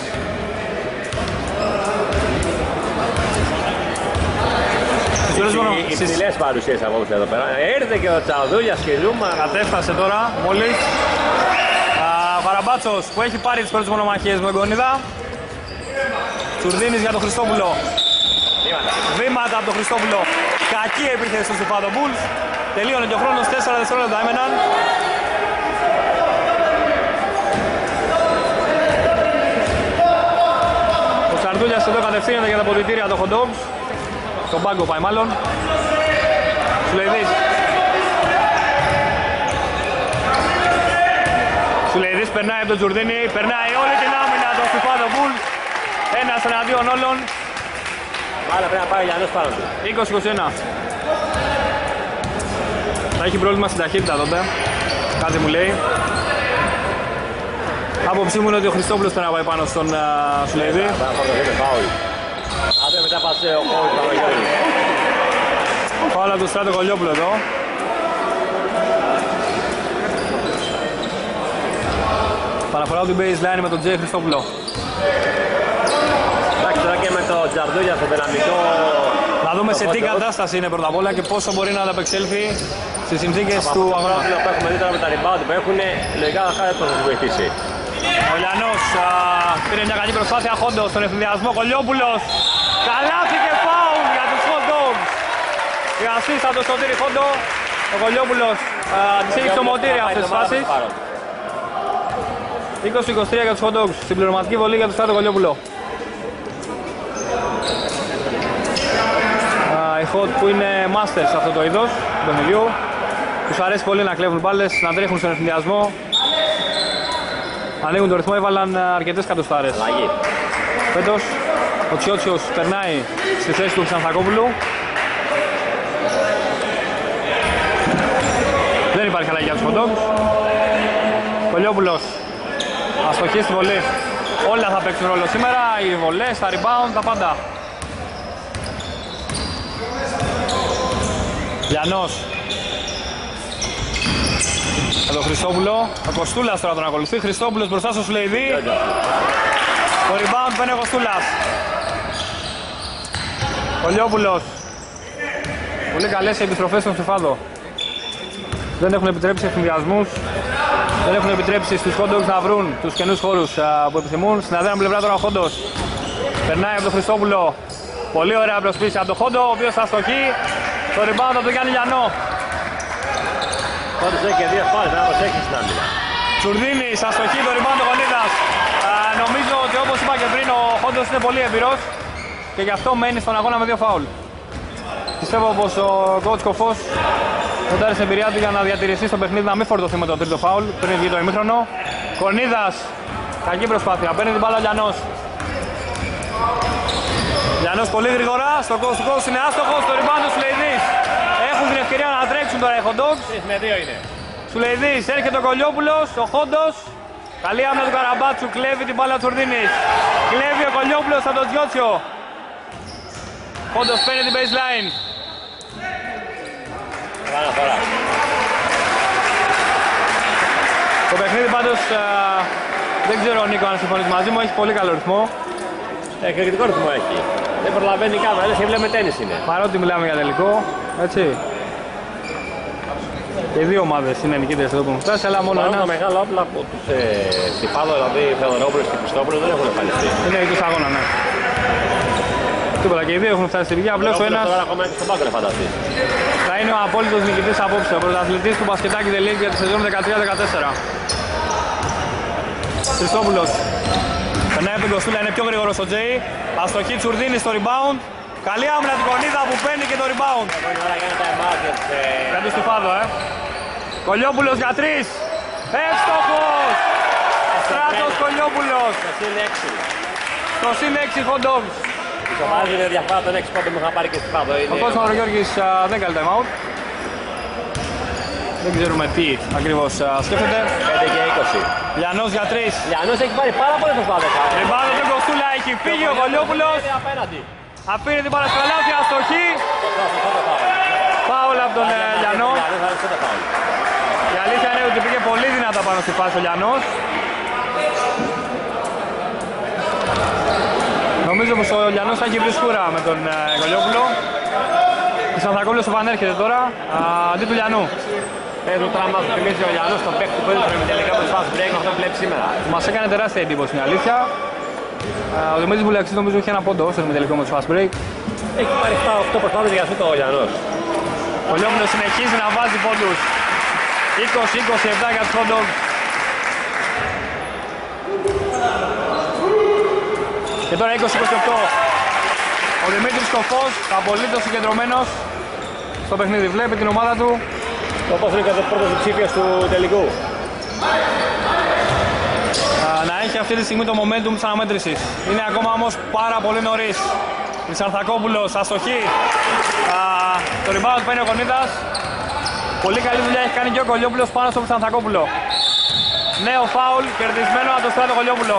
Οι ψηλές παρουσίες απόψε εδώ πέρα. Έρθε και ο Τσαουδούλιας και η Λούμα. Κατέφτασε τώρα μόλις. Ο Καραμπάτσος που έχει πάρει τις πρώτες μονομαχίες με τον Κονίδα. Τσουρδίνης για τον Χριστόπουλο. Βήματα από τον Χριστόπουλο. Κακή επίθεση στους Φάδο Bulls. Τελείωνε και ο χρόνος, τέσσερα δευτερόλεπτα έμεναν. Ο Τσαρδούλιας εδώ κατευθύνεται για τα ποδητήρια των hot dogs. Στον πάγκο πάει μάλλον. Σουλεϊδής. Σουλεϊδής περνάει από τον Τζουρδίνη, περνάει όλη την άμυνα των Φάδο Bulls. Ένας εναντίον όλων. Άρα πρέπει να πάει Γιάννος πάνω του. είκοσι είκοσι ένα. Θα έχει πρόβλημα στην ταχύτητα τότε. Κάτι μου λέει. Άποψή μου είναι ότι ο Χριστόπουλος πρέπει να πάει πάνω στον uh, Σουλεϊδή. Άντε μετά πάσε ο Κόβης Παναγιώτης. Φάουλα του Στράτο Κολιόπουλο εδώ. Παραφορά του baseline με τον Τζέι Χριστόπουλο. Εντάξει τώρα και με το Τζαρδούλια στο δυναμικό. Να δούμε σε τι κατάσταση είναι πρώτα απ' όλα και πόσο μπορεί να ανταπεξέλθει στις συνθήκες του αγώνα. Αυτό που έχουμε δει τώρα με τα rebound που έχουν, λογικά θα χάρη αυτό θα του βοηθήσει. Ο Λιανός α, πήρε μια καλή προσπάθεια, Χόντος στον ευθυνδιασμό, Κολιόπουλος. Καλάθι και φάουλ για τους hot dogs. Η ασίστα του Σωτήρη Χόντο. Ο Κολιόπουλος της έχει ψωμοτήρια αυτές τις φάσεις. είκοσι είκοσι τρία για τους hot dogs. Συμπληρωματική βολή για τον Στράτο Κολιόπουλο. Οι hot που είναι masters σε αυτό το είδος του παιχνιδιού. Τους αρέσει πολύ να κλέβουν μπάλες, να τρέχουν στον ευθυνδιασμό. Ανοίγουν το ρυθμό, έβαλαν αρκετές κατοστάρες. Φέτος ο Τσιότσιος περνάει στη θέση του Ξανθακόπουλου. Δεν υπάρχει αλλαγή για τους hot dogs. Κολιόπουλος, αστοχή στη βολή. Όλα θα παίξουν ρόλο σήμερα, οι βολές, τα rebound, τα πάντα. Λιανός. Με τον Χριστόπουλο, ο Κοστούλας τώρα τον ακολουθεί. Χριστόπουλος μπροστά στο Σουλεϊδί. Το rebound παίρνει ο Κοστούλας. Κολιόπουλος. Πολύ καλές οι επιστροφές στον Φάδο. Δεν έχουν επιτρέψει ευθυνδιασμούς. Δεν έχουν επιτρέψει στους hot dogs να βρουν τους καινούς χώρους που επιθυμούν. Στην αδέρνα πλευρά τώρα ο Χόντος. Περνάει από τον Χριστόπουλο. Πολύ ωραία προσπίση από τον Χόντο, ο οποίος θα στοχεί. Το rebound από τον Γιάννη Λιανό. Πάντως έχει και δύο φάουλ, πρέπει να προσέξει στην άμυνα. Τσουρδίνης, αστοχή, το rebound ο Κονίδας. Νομίζω ότι όπως είπα και πριν ο Χόντος είναι πολύ εμπειρός και γι' αυτό μένει στον αγώνα με δύο φάουλ. Πιστεύω πως ο coach Κοφός θα δώσει την εμπειρία του για να διατηρηθεί στο παιχνίδι, να μην φορτωθεί με το τρίτο φάουλ πριν βγει το ημίχρονο. Κονίδας, κακή προσπάθεια, παίρνει την μπάλα ο Λιανός. Λιανός πολύ γρήγορα, στο coast to coast είναι άστοχος, το rebound του Σουλεϊδής. Έχουν την ευκαιρία να τρέξουν τώρα οι hot dogs. Με δύο είναι. Σουλεϊδής, έρχεται ο Κολιόπουλος, ο Χόντος. Καλή άμυνα του Καραμπάτσου, κλέβει την μπάλα του Τσουρδίνης. Κλέβει ο Κολιόπουλος από τον Τζιότσιο. Χόντος παίρνει την baseline. Αναφορά. Το παιχνίδι πάντως α, δεν ξέρω ο Νίκο αν συμφωνείς μαζί μου, έχει πολύ καλό ρυθμό. Εκρηκτικό ρυθμό έχει. Δεν προλαβαίνει η κάμερα, λες και βλέπουμε τένις είναι. Παρότι μιλάμε για τελικό, έτσι. Και οι δύο ομάδες είναι νικήτες εδώ που έχουν φτάσει, αλλά μόνο Παρόλο ένας. τα μεγάλα όπλα από τους ε, Στιφάδο, δηλαδή Θεοδωρόπουλος και Χριστόπουλος δεν έχουν εμφανιστεί. Είναι εκτός αγώνα, ναι. Τίποτα, και οι δύο έχουν φτάσει στη vigία, απλώς ο ένας Τώρα ακόμα και στον πάγκο να φανταστείς. θα είναι ο απόλυτος νικητής απόψε, ο πρωταθλητής του μπασκετάκι τελείω για τη σεζόν δεκατρία δεκατέσσερα. Χριστόπουλος. Περνάει από τον Κοστούλα, είναι πιο γρήγορος ο Τζέι. Αστοχή Τσουρδίνη στο rebound. Καλή άμυνα την Κονίδα που παίρνει και το rebound. Για τον Στιφάδο, ε. Κολιόπουλος για τρεις. Εύστοχος. Στράτος Κολιόπουλος. Το συν έξι hot dogs. Ισοφάζει είναι διαφορά των έξι πόντων που είχα πάρει και Στιφάδο. Ο Κώστας Μαυρογιώργης δεν καλεί time out. Δεν ξέρουμε τι ακριβώς σκέφτεται. πέντε και είκοσι. Λιανός για τρεις. Λιανός έχει πάρει πάρα πολλές προσπάθειες. Ριμπάουντ του Κοστούλα, έχει φύγει ο Κολιόπουλος. Απήρε την μπάλα στο καλάθι, αστοχή. Φάουλ από τον Λιανό. Η αλήθεια είναι ότι πήγε πολύ δυνατά πάνω στη φάση ο Λιανός. Νομίζω πως ο Λιανός θα έχει βρει σκούρα με τον Κολιόπουλο. Ο Ξανθακόπουλος επανέρχεται τώρα, αντί του Λιανού. Πες το τράμα που θυμίζει ο Λιανός στον παίκτη που έδωσε με τελικά με fast break, αυτό που βλέπει σήμερα. Μας έκανε τεράστια εντύπωση, είναι αλήθεια. Ο Δημήτρης Βουλεξής νομίζω είχε ένα πόντο στο τελικό με το fast break. Έχει πάρει οκτώ προσπάθειες για αυτό ο Λιανός. Ο Κολιόπουλος συνεχίζει να βάζει πόντους. είκοσι είκοσι επτά για τους hot dogs. Και τώρα είκοσι είκοσι οκτώ. Ο Δημήτρης Κοφός, απολύτως συγκεντρωμένος στο παιχνίδι. Βλέπει την ομάδα του. Όπως είναι και ο πρώτος ψήφιος του τελικού. Να έχει αυτή τη στιγμή το momentum της αναμέτρησης. Είναι ακόμα όμως πάρα πολύ νωρίς. Ξανθακόπουλος, αστοχή. Α, το rebound παίρνει ο Κονίδας. Πολύ καλή δουλειά έχει κάνει και ο Κολιόπουλος πάνω στο Ξανθακόπουλο. Νέο φάουλ, κερδισμένο από τον Στράτο Κολιόπουλο.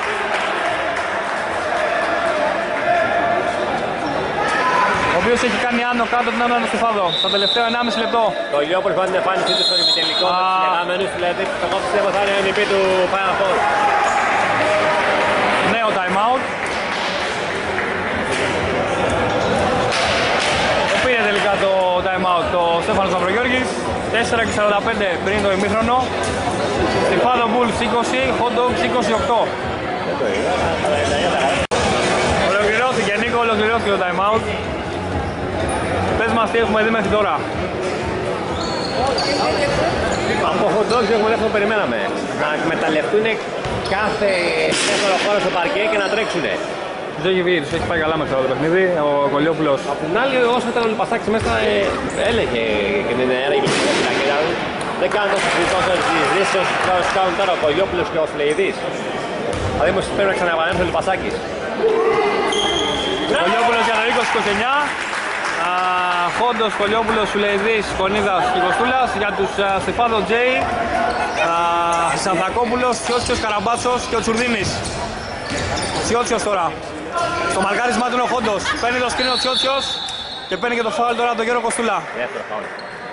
Ο οποίος έχει κάνει άνω κάτω την άνω στο φάδο. Στο τελευταίο ενάμιση λεπτό. Το Κολιόπουλος κάνει την εμφάνισή του στον ημιτελικό με τους λεγάμενους, δηλαδή εγώ πιστεύω θα είναι ο εμ βι πι του Final Four. Νέο time out. Πήρε τελικά το time out το Στέφανος Μαυρογιώργης. τέσσερα και σαράντα πέντε πριν το ημίχρονο. Στη Φάδο Bulls είκοσι, Hot Dogs είκοσι οκτώ. Ολοκληρώθηκε, Νίκο, ολοκληρώθηκε το time out. Πες μας τι έχουμε δει μέχρι τώρα. Από hot dogs έχουμε δει αυτό που περιμέναμε. Να εκμεταλλευτούν κάθε δεύτερο χώρο στο παρκέ και να τρέξουνε. Τους έχει βγει, τους έχει πάει καλά μέχρι το παιχνίδι, ο Κολιόπουλος. Απ' την άλλη, όσο ήταν ο Λιπασάκης μέσα, ε, έλεγε και την έραγε και την φυλακή. Δεν κάνουν τόσο τόσες τις λύσεις όσο κάνουν τώρα ο Κολιόπουλος και ο Φλεϊδής. Δηλαδή, όμως πρέπει να ξαναεπανέλθει ο Λιπασάκης. Κολιόπουλος για το είκοσι είκοσι εννιά. Χόντος, Κολιόπουλος, Σουλεϊδής, Κονίδας και Κοστούλας. Για τους Στεφάδο Τζέι, Ξανθακόπουλος, Τσιότσιος, Καραμπάτσος και ο Τσουρδίνης. Τσιότσιος τώρα. Στο μαρκάρισμά του είναι ο Χόντος. Παίρνει το σκρίνο ο Τσιότσιος και παίρνει και το φάουλ τώρα από τον Γιώργο Κοστούλα. Δεύτερο φάουλ.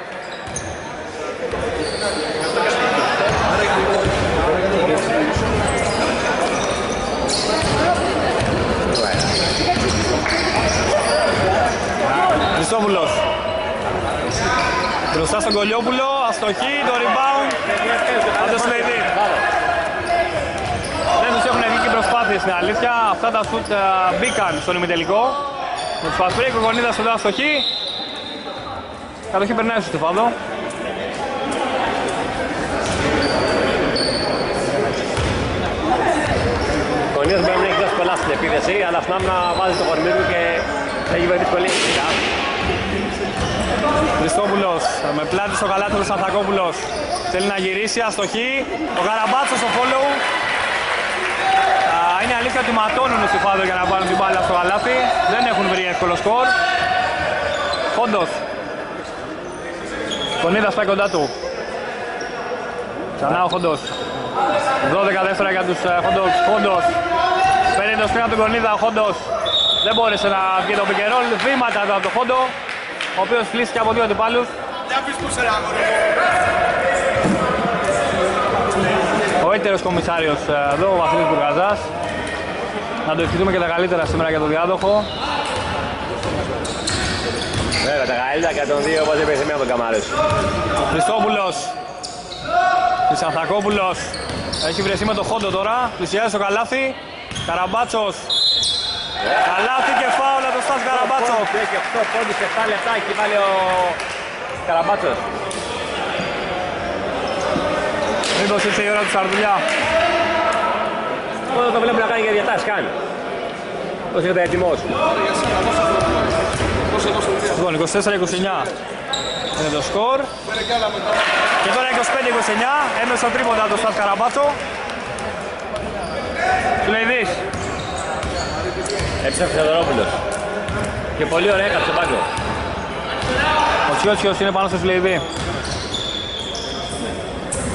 Χριστόπουλος. Μπροστά στον Κολιόπουλο, αστοχή, το rebound από το Σλεϊδί. Δεν τους έχουν βγει και προσπάθειες, είναι αλήθεια. Αυτά τα σουτ μπήκαν στον ημιτελικό. Με τους Πασπρέικ, ο Κονίδας στον αστοχή. Κατοχή περνάει στο Στεφάδο. Ο Κονίδας μπορεί να έχει δώσει πολλά στην επίθεση, αλλά στην άμυνα βάζει το κορμί του και έχει βοηθήσει πολύ. Χριστόπουλος με πλάτη στο καλάθι του Ξανθακόπουλος. Θέλει να γυρίσει, αστοχή. Ο Καραμπάτσος στο follow. Α, είναι αλήθεια ότι ματώνουν στη Φάδο για να πάρουν την μπάλα στο καλάθι. Δεν έχουν βρει εύκολο σκορ. Χόντος. Κονίδας πάει κοντά του. Ξανά ο Χόντος. δώδεκα δεύτερα για τους Χόντος. Χόντος. Παίρνει το σκριν από τον Κονίδα ο Χόντος. Δεν μπόρεσε να βγει το πικερόλ. Βήματα εδώ από τον Χόντο, ο οποίος φλίστηκε από δύο αντιπάλους. Ο έτερος κομισάριος εδώ, ο Βασίλης Μπουργαζάς. Να το ευχηθούμε και τα καλύτερα σήμερα για τον διάδοχο. Βέβαια, τα καλύτερα και τον δύο, όπως είπε από τον Καμάρες. Χριστόπουλος. Ξανθακόπουλος. Έχει βρεθεί με το Χόντο τώρα. Πλησιάζει στο καλάθι. Καραμπάτσος. Καλάθι και φάουλ από τον Στας Καραμπάτσο. Έχει οκτώ πόντους και επτά λεπτά έχει βάλει ο Καραμπάτσος. Μήπως ήρθε η ώρα του Σαρδουλιά. Μόνο το βλέπουμε να κάνει και διατάσεις κάνει. Όσο είναι έτοιμος. Λοιπόν, είκοσι τέσσερα είκοσι εννιά είναι το σκορ. Και τώρα είκοσι πέντε είκοσι εννιά, έμεσα τρίποντα το Στας Καραμπάτσο. Σουλεϊδής. Έψαξε ο Θεοδωρόπουλος. Και πολύ ωραία έκαψε πάγκο. Ο Τσιότσιος είναι πάνω στο Σουλεϊδί.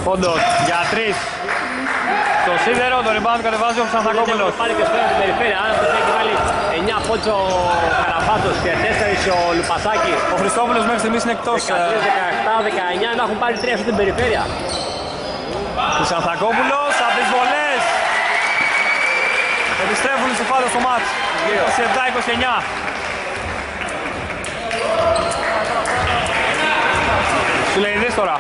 Πόντος για τρεις. Στο σίδερο, το rebound κατεβάζει ο Ξανθακόπουλος. Πάλι και σπέρα στην περιφέρεια, αν αυτός έχει βάλει εννιά πόντους ο Καραφάτος και τέσσερα ο Λουπασάκης. Ο Χριστόπουλος μέχρι στιγμής είναι εκτός. δεκατρία, δεκαεπτά, δεκαεννιά, να έχουν πάρει τρία στην περιφέρεια. Ο Ξανθακόπουλος από τις βολές. Επιστρέφουν οι συμφάδες στο μάτς. είκοσι επτά είκοσι εννιά. Σουλεϊδής τώρα.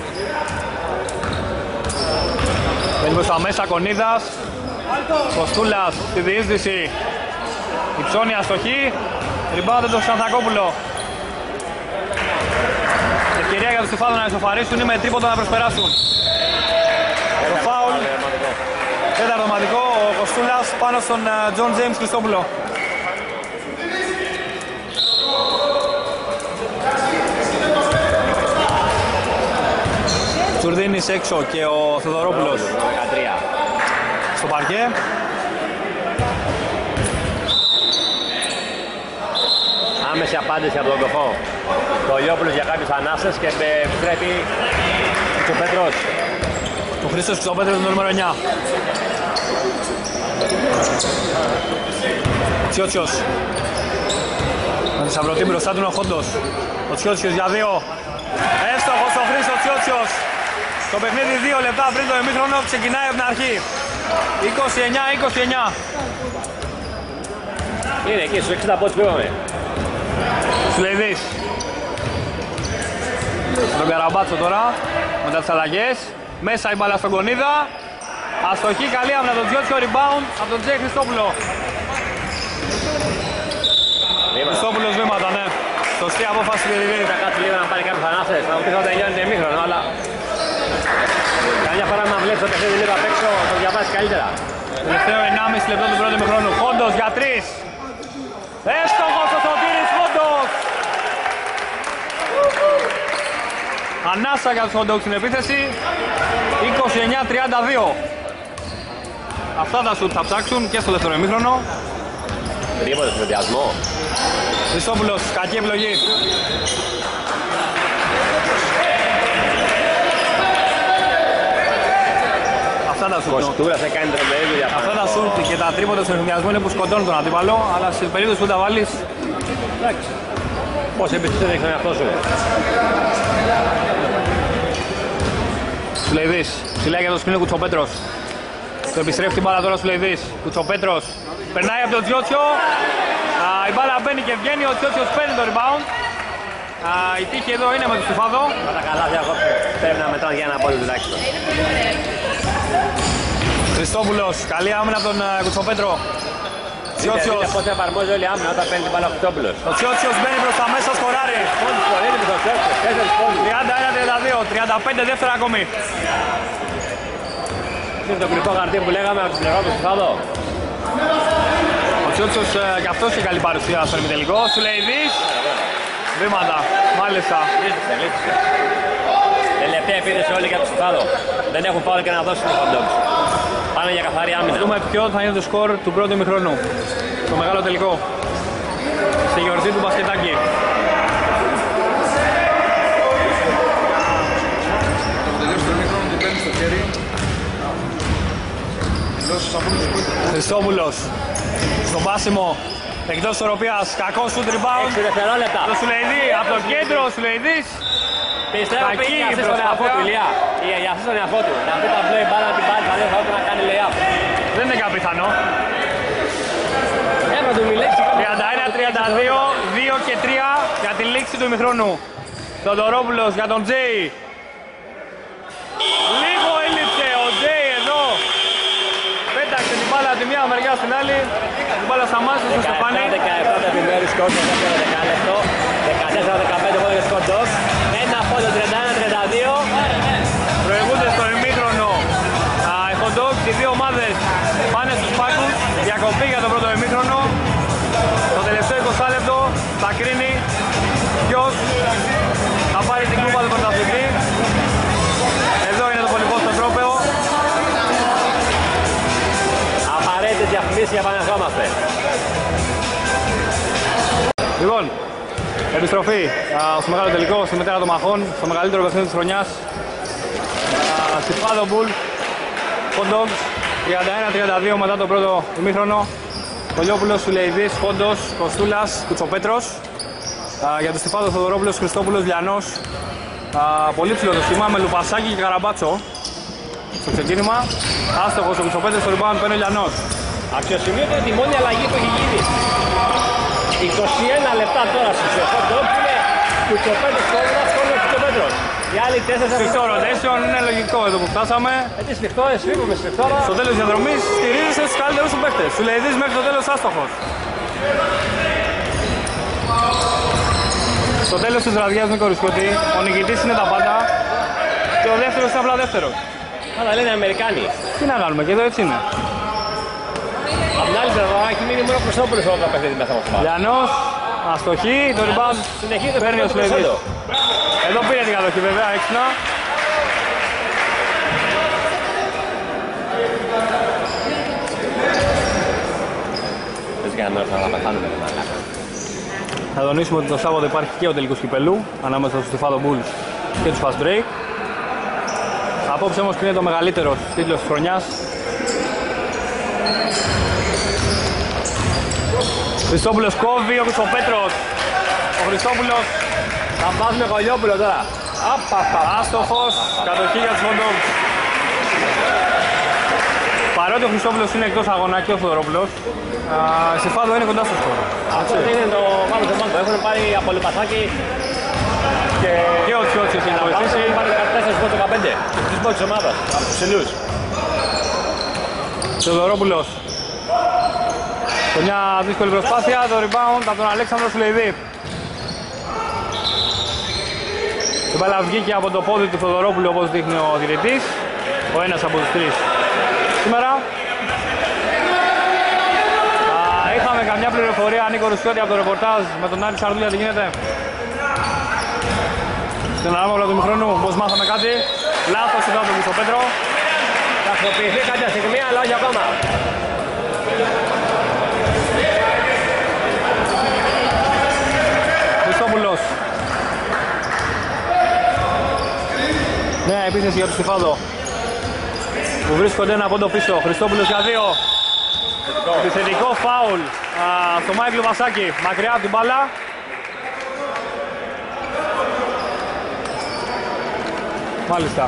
Μπαίνει προς τα μέσα, Κονίδας. Κοστούλας στη διείσδυση. Υψώνει αστοχή. Rebound τον Ξανθακόπουλο. Ευκαιρία για τους συμφάδες να ισοφαρίσουν ή με τρίποντο να προσπεράσουν. Το φάουλ. Τέταρτο ομαδικό, ο Κοστούλας πάνω στον Τζον Τζέιμς Χριστόπουλο. Τσουρδίνης έξω και ο Θεοδωρόπουλος δεκατρία. στο παρκέ. Άμεση απάντηση από τον Κοφό. Το Λιόπουλος για κάποιους ανάσες και επιτρέπει ο Πέτρος. Ο Χρήστος Κουτσοπέτρος το νούμερο εννιά. Τσιότσιος. Με τη Σαβρωτή μπροστά του είναι ο Χόντος. Ο Τσιότσιος για δύο. Έστοχος ο Χρήστος Τσιότσιος. Το παιχνίδι δύο λεπτά πριν το ημίχρονο ξεκινάει από την αρχή. είκοσι εννιά είκοσι εννιά. Είναι εκεί στους εξήντα πόντους που είπαμε. Σουλεϊδής. Τον Καραμπάτσο τώρα, μετά τις αλλαγές. Μέσα η μπάλα στον Κονίδα. Αστοχή, καλή άμυνα τον Τζιότσιο, rebound από τον Τζέι Χριστόπουλο. Χριστόπουλος βήματα, ναι. Σωστή απόφαση του διαιτητή. Θα κάτσει λίγο να πάρει κάποιους ανάσες. Θα μου πεις ότι τελειώνει το ημίχρονο, αλλά καμιά φορά να βλέπεις το παιχνίδι λίγο απ' έξω, το διαβάζεις καλύτερα. Τελευταίο ενάμιση λεπτό του πρώτου ημιχρόνου. Χόντος για τρεις. Έστοχος ο Σωτήρης Χόντος. Ανάσα για τους Χόντος στην επίθεση. είκοσι εννιά τριάντα δύο. Αυτά τα σουτ θα ψάξουν και στο δεύτερο ημίχρονο. Γρήγορο στον ενδιασμό. Χριστόπουλος, κακή επιλογή. Αυτά τα σουτ. Κοστούρας έκανε τρομερή δουλειά. Αυτά τα σουτ και τα τρίποτα στον ενδιασμό είναι που σκοτώνουν τον αντίπαλο, αλλά σε περίπτωση που τα βάλεις. Εντάξει. Πώς εμπιστοσύνη έχεις τον εαυτό σου. Σουλεϊδής, ψηλά για το σκρίνο Κουτσοπέτρος. Το επιστρέφει την μπάλα τώρα Σουλεϊδής. Κουτσοπέτρος περνάει από τον Τζιότσιο. Α, η μπάλα μπαίνει και βγαίνει, ο Τζιότσιος παίρνει το rebound. Α, η τύχη εδώ είναι με τον Στυφάδο. Με τα καλάθια πρέπει να μετράνε για ένα πόδι τουλάχιστον. Χριστόπουλος, καλή άμυνα από τον Κουτσοπέτρο. Τζιότσιος. Πώς εφαρμόζει όλη η άμυνα όταν παίρνει την μπάλα ο Χριστόπουλος. Ο Τζιότσιος μπαίνει προς τα μέσα, σκοράρει. Πόντους το είναι με τον Τζιότσιο, τέσσερις πόντους. τριάντα ένα τριάντα δύο, τριάντα πέντε δεύτερα ακόμη. Είναι το κρυφό χαρτί που λέγαμε από την πλευρά του Στυφάδο. Ο Τζιότσιος ε, και αυτός είχε καλή παρουσία στον ημιτελικό. Σουλεϊδής. Βήματα, μάλιστα. Λύτησε, λύτησε. Τελευταία επίθεση όλοι για τον Στυφάδο. Δεν έχουν φάουλ και να δώσουν οι Hot Dogs. Πάνε για καθαρή άμυνα. Δούμε ποιο θα είναι το σκορ του πρώτου ημιχρόνου. Το μεγάλο τελικό. Στη γιορτή του μπασκετάκι. Χριστόπουλος στο πάσιμο εκτός ισορροπίας, κακό shoot rebound. έξι δευτερόλεπτα. Το Σουλεϊδί από το κέντρο, ο Σουλεϊδής. Πιστεύω ότι Κακή είναι αυτή στον εαυτό του, Ηλία. Για αυτή στον εαυτό του. Να πει τα μπλε μπάλα να την πάρει, θα λέει θα να κάνει lay-up. Δεν είναι κάτι πιθανό. Έπρεπε να του μιλήσει. τριάντα ένα τριάντα δύο, δύο και τρία για τη λήξη του ημιχρόνου. Θεοδωρόπουλος για τον Τζέι. Λίγο έλειψε ο Τζέι εδώ. Πέταξε την μπάλα από τη μία μεριά στην άλλη. Την μπάλα σταμάτησε στο Στεφάνι. δεκαεπτά το επιμέρους σκόρ στο δεύτερο δεκάλεπτο. δεκατέσσερα δεκαπέντε πόντο για Scott Dogs. Ένα πόντο τριάντα ένα τριάντα δύο. Προηγούνται στο ημίχρονο. Οι Hot Dogs, οι δύο ομάδες πάνε στους πάγκους. Διακοπή για το πρώτο ημίχρονο. Το τελευταίο είκοσι λεπτό θα κρίνει ποιος θα πάρει την κούπα του πρωταθλητή. Εδώ είναι το πολυπόστο τρόπαιο. Απαραίτητες διαφημίσεις για επανερχόμαστε. Λοιπόν, επιστροφή α, στο μεγάλο τελικό, στη μετέρα των μαχών, στο μεγαλύτερο παιχνίδι της χρονιάς. Α, Σιφάδομπουλ, Hot Dogs, τριάντα ένα τριάντα δύο μετά το πρώτο ημίχρονο. Κολιόπουλος, Σουλεϊδής, Χόντος, Κοστούλας, Κουτσοπέτρος. Α, για τον Στιφάδο Θοδωρόπουλος, Χριστόπουλος, Λιανός. Α, πολύ ψηλό το σχήμα με Λουπασάκι και Καραμπάτσο. Στο ξεκίνημα, άστοχος ο Κουτσοπέτρος, στο rebound παίρνει ο Λιανός. Αξιοσημείωτο τη μόνη αλλαγή που έχει γίνει. είκοσι ένα λεπτά τώρα στους Hot Dogs είναι Κουτσοπέτρος, Κόντρας, Κόντρας, Κουτσοπέτρος. Οι άλλοι τέσσερις Σφιχτό rotation, είναι λογικό εδώ που φτάσαμε. Έτσι σφιχτό, εσφίγουμε σφιχτόρα. Στο τέλος της διαδρομής στηρίζεσαι στους καλύτερους σου παίκτες. Σουλεϊδής μέχρι το τέλος άστοχος. Στο τέλος της βραδιάς με κορυσκότη, ο νικητής είναι τα πάντα και ο δεύτερος είναι απλά δεύτερος. Αλλά λένε Αμερικάνοι. Τι να κάνουμε, και εδώ έτσι είναι. Απ' την άλλη πλευρά έχει μείνει μόνο ο Χριστόπουλος όλο το παιχνίδι μέσα από το μάτι. Λιανός, αστοχή, το rebound Συνεχίζει το παίρνει ο παιχνίδι Σουλεϊδής. του Εδώ πήρε την κατοχή βέβαια, έξυπνα. Έτσι κανένα μέρο θα πεθάνουμε. Θα τονίσουμε ότι το Σάββατο υπάρχει και ο τελικός κυπελού ανάμεσα στους Στιφάδο Bulls και τους Fast Break. Απόψε όμως κρίνεται ο μεγαλύτερος τίτλος της χρονιάς. Χριστόπουλος κόβει, ο Κουτσοπέτρος. Ο Χριστόπουλος Θα βάζουμε Κολιόπουλο τώρα. άστοχος, κατοχή για τους Hot Dogs. Παρότι ο Χριστόπουλος είναι εκτός αγώνα και ο Θοδωρόπουλος, η Στιφάδο είναι κοντά στο σκορ. Αυτό είναι το πάνω στο μάγκο. Έχουν πάρει από Λιπασάκι και Και ο Τσιότσιος έχει Έχουν βοηθήσει. πάρει δεκατέσσερα δεκαπέντε. Τις πρώτες ομάδας από τους Ελούς. Θοδωρόπουλος. Σε μια δύσκολη προσπάθεια, το rebound από τον Αλέξανδρο Σουλεϊδή. Η μπάλα βγήκε από το πόδι του Θοδωρόπουλου όπως δείχνει ο διαιτητής. Ο ένας από τους τρεις σήμερα. Α, είχαμε καμιά πληροφορία, Νίκο Ρουσιώτη, από το ρεπορτάζ με τον Άρη Σαρδούλια, τι γίνεται. Στην ανάμευλα του μηχρόνου, πως μάθαμε κάτι. Λάθος εδώ από τον Κουτσοπέτρο. Θα χρησιμοποιηθεί κάποια στιγμή, αλλά όχι ακόμα. Χριστόπουλος. Νέα επίθεση για τον Στιφάδο που βρίσκονται ένα πόντο πίσω. Χριστόπουλος για δύο. Επιθετικό φάουλ α, στο Μάικλ Βασάκη, μακριά από την μπάλα. Μάλιστα.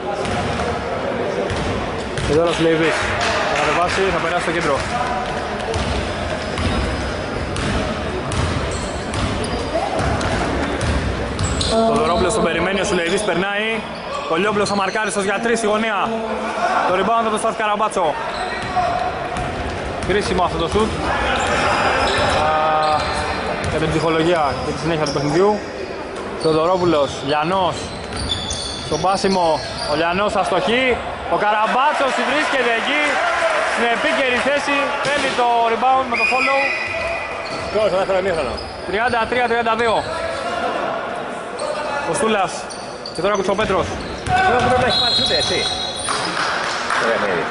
Και τώρα ο Σουλεϊδής θα κατεβάσει, θα περάσει στο κέντρο. Ο Θοδωρόπουλος τον περιμένει, ο Σουλεϊδής περνάει. Ο Λιόπουλος ο Μαρκάριστος για τρεις στη γωνία. Το rebound από τον Στάθ Καραμπάτσο. Κρίσιμο αυτό το σουτ για την ψυχολογία και τη συνέχεια του παιχνιδιού. Θοδωρόπουλος, Λιανός στο πάσιμο, ο Λιανός αστοχή. Ο Καραμπάτσος βρίσκεται εκεί στην επίκαιρη θέση, παίρνει το rebound με το follow. Τώρα στο δεύτερο ημίχρονο. τριάντα τρία τριάντα δύο. Ο Στούλας και τώρα Κουτσοπέτρος. Τώρα πρέπει να έχει πάρει ούτε εσύ. Ωραία, μέρη.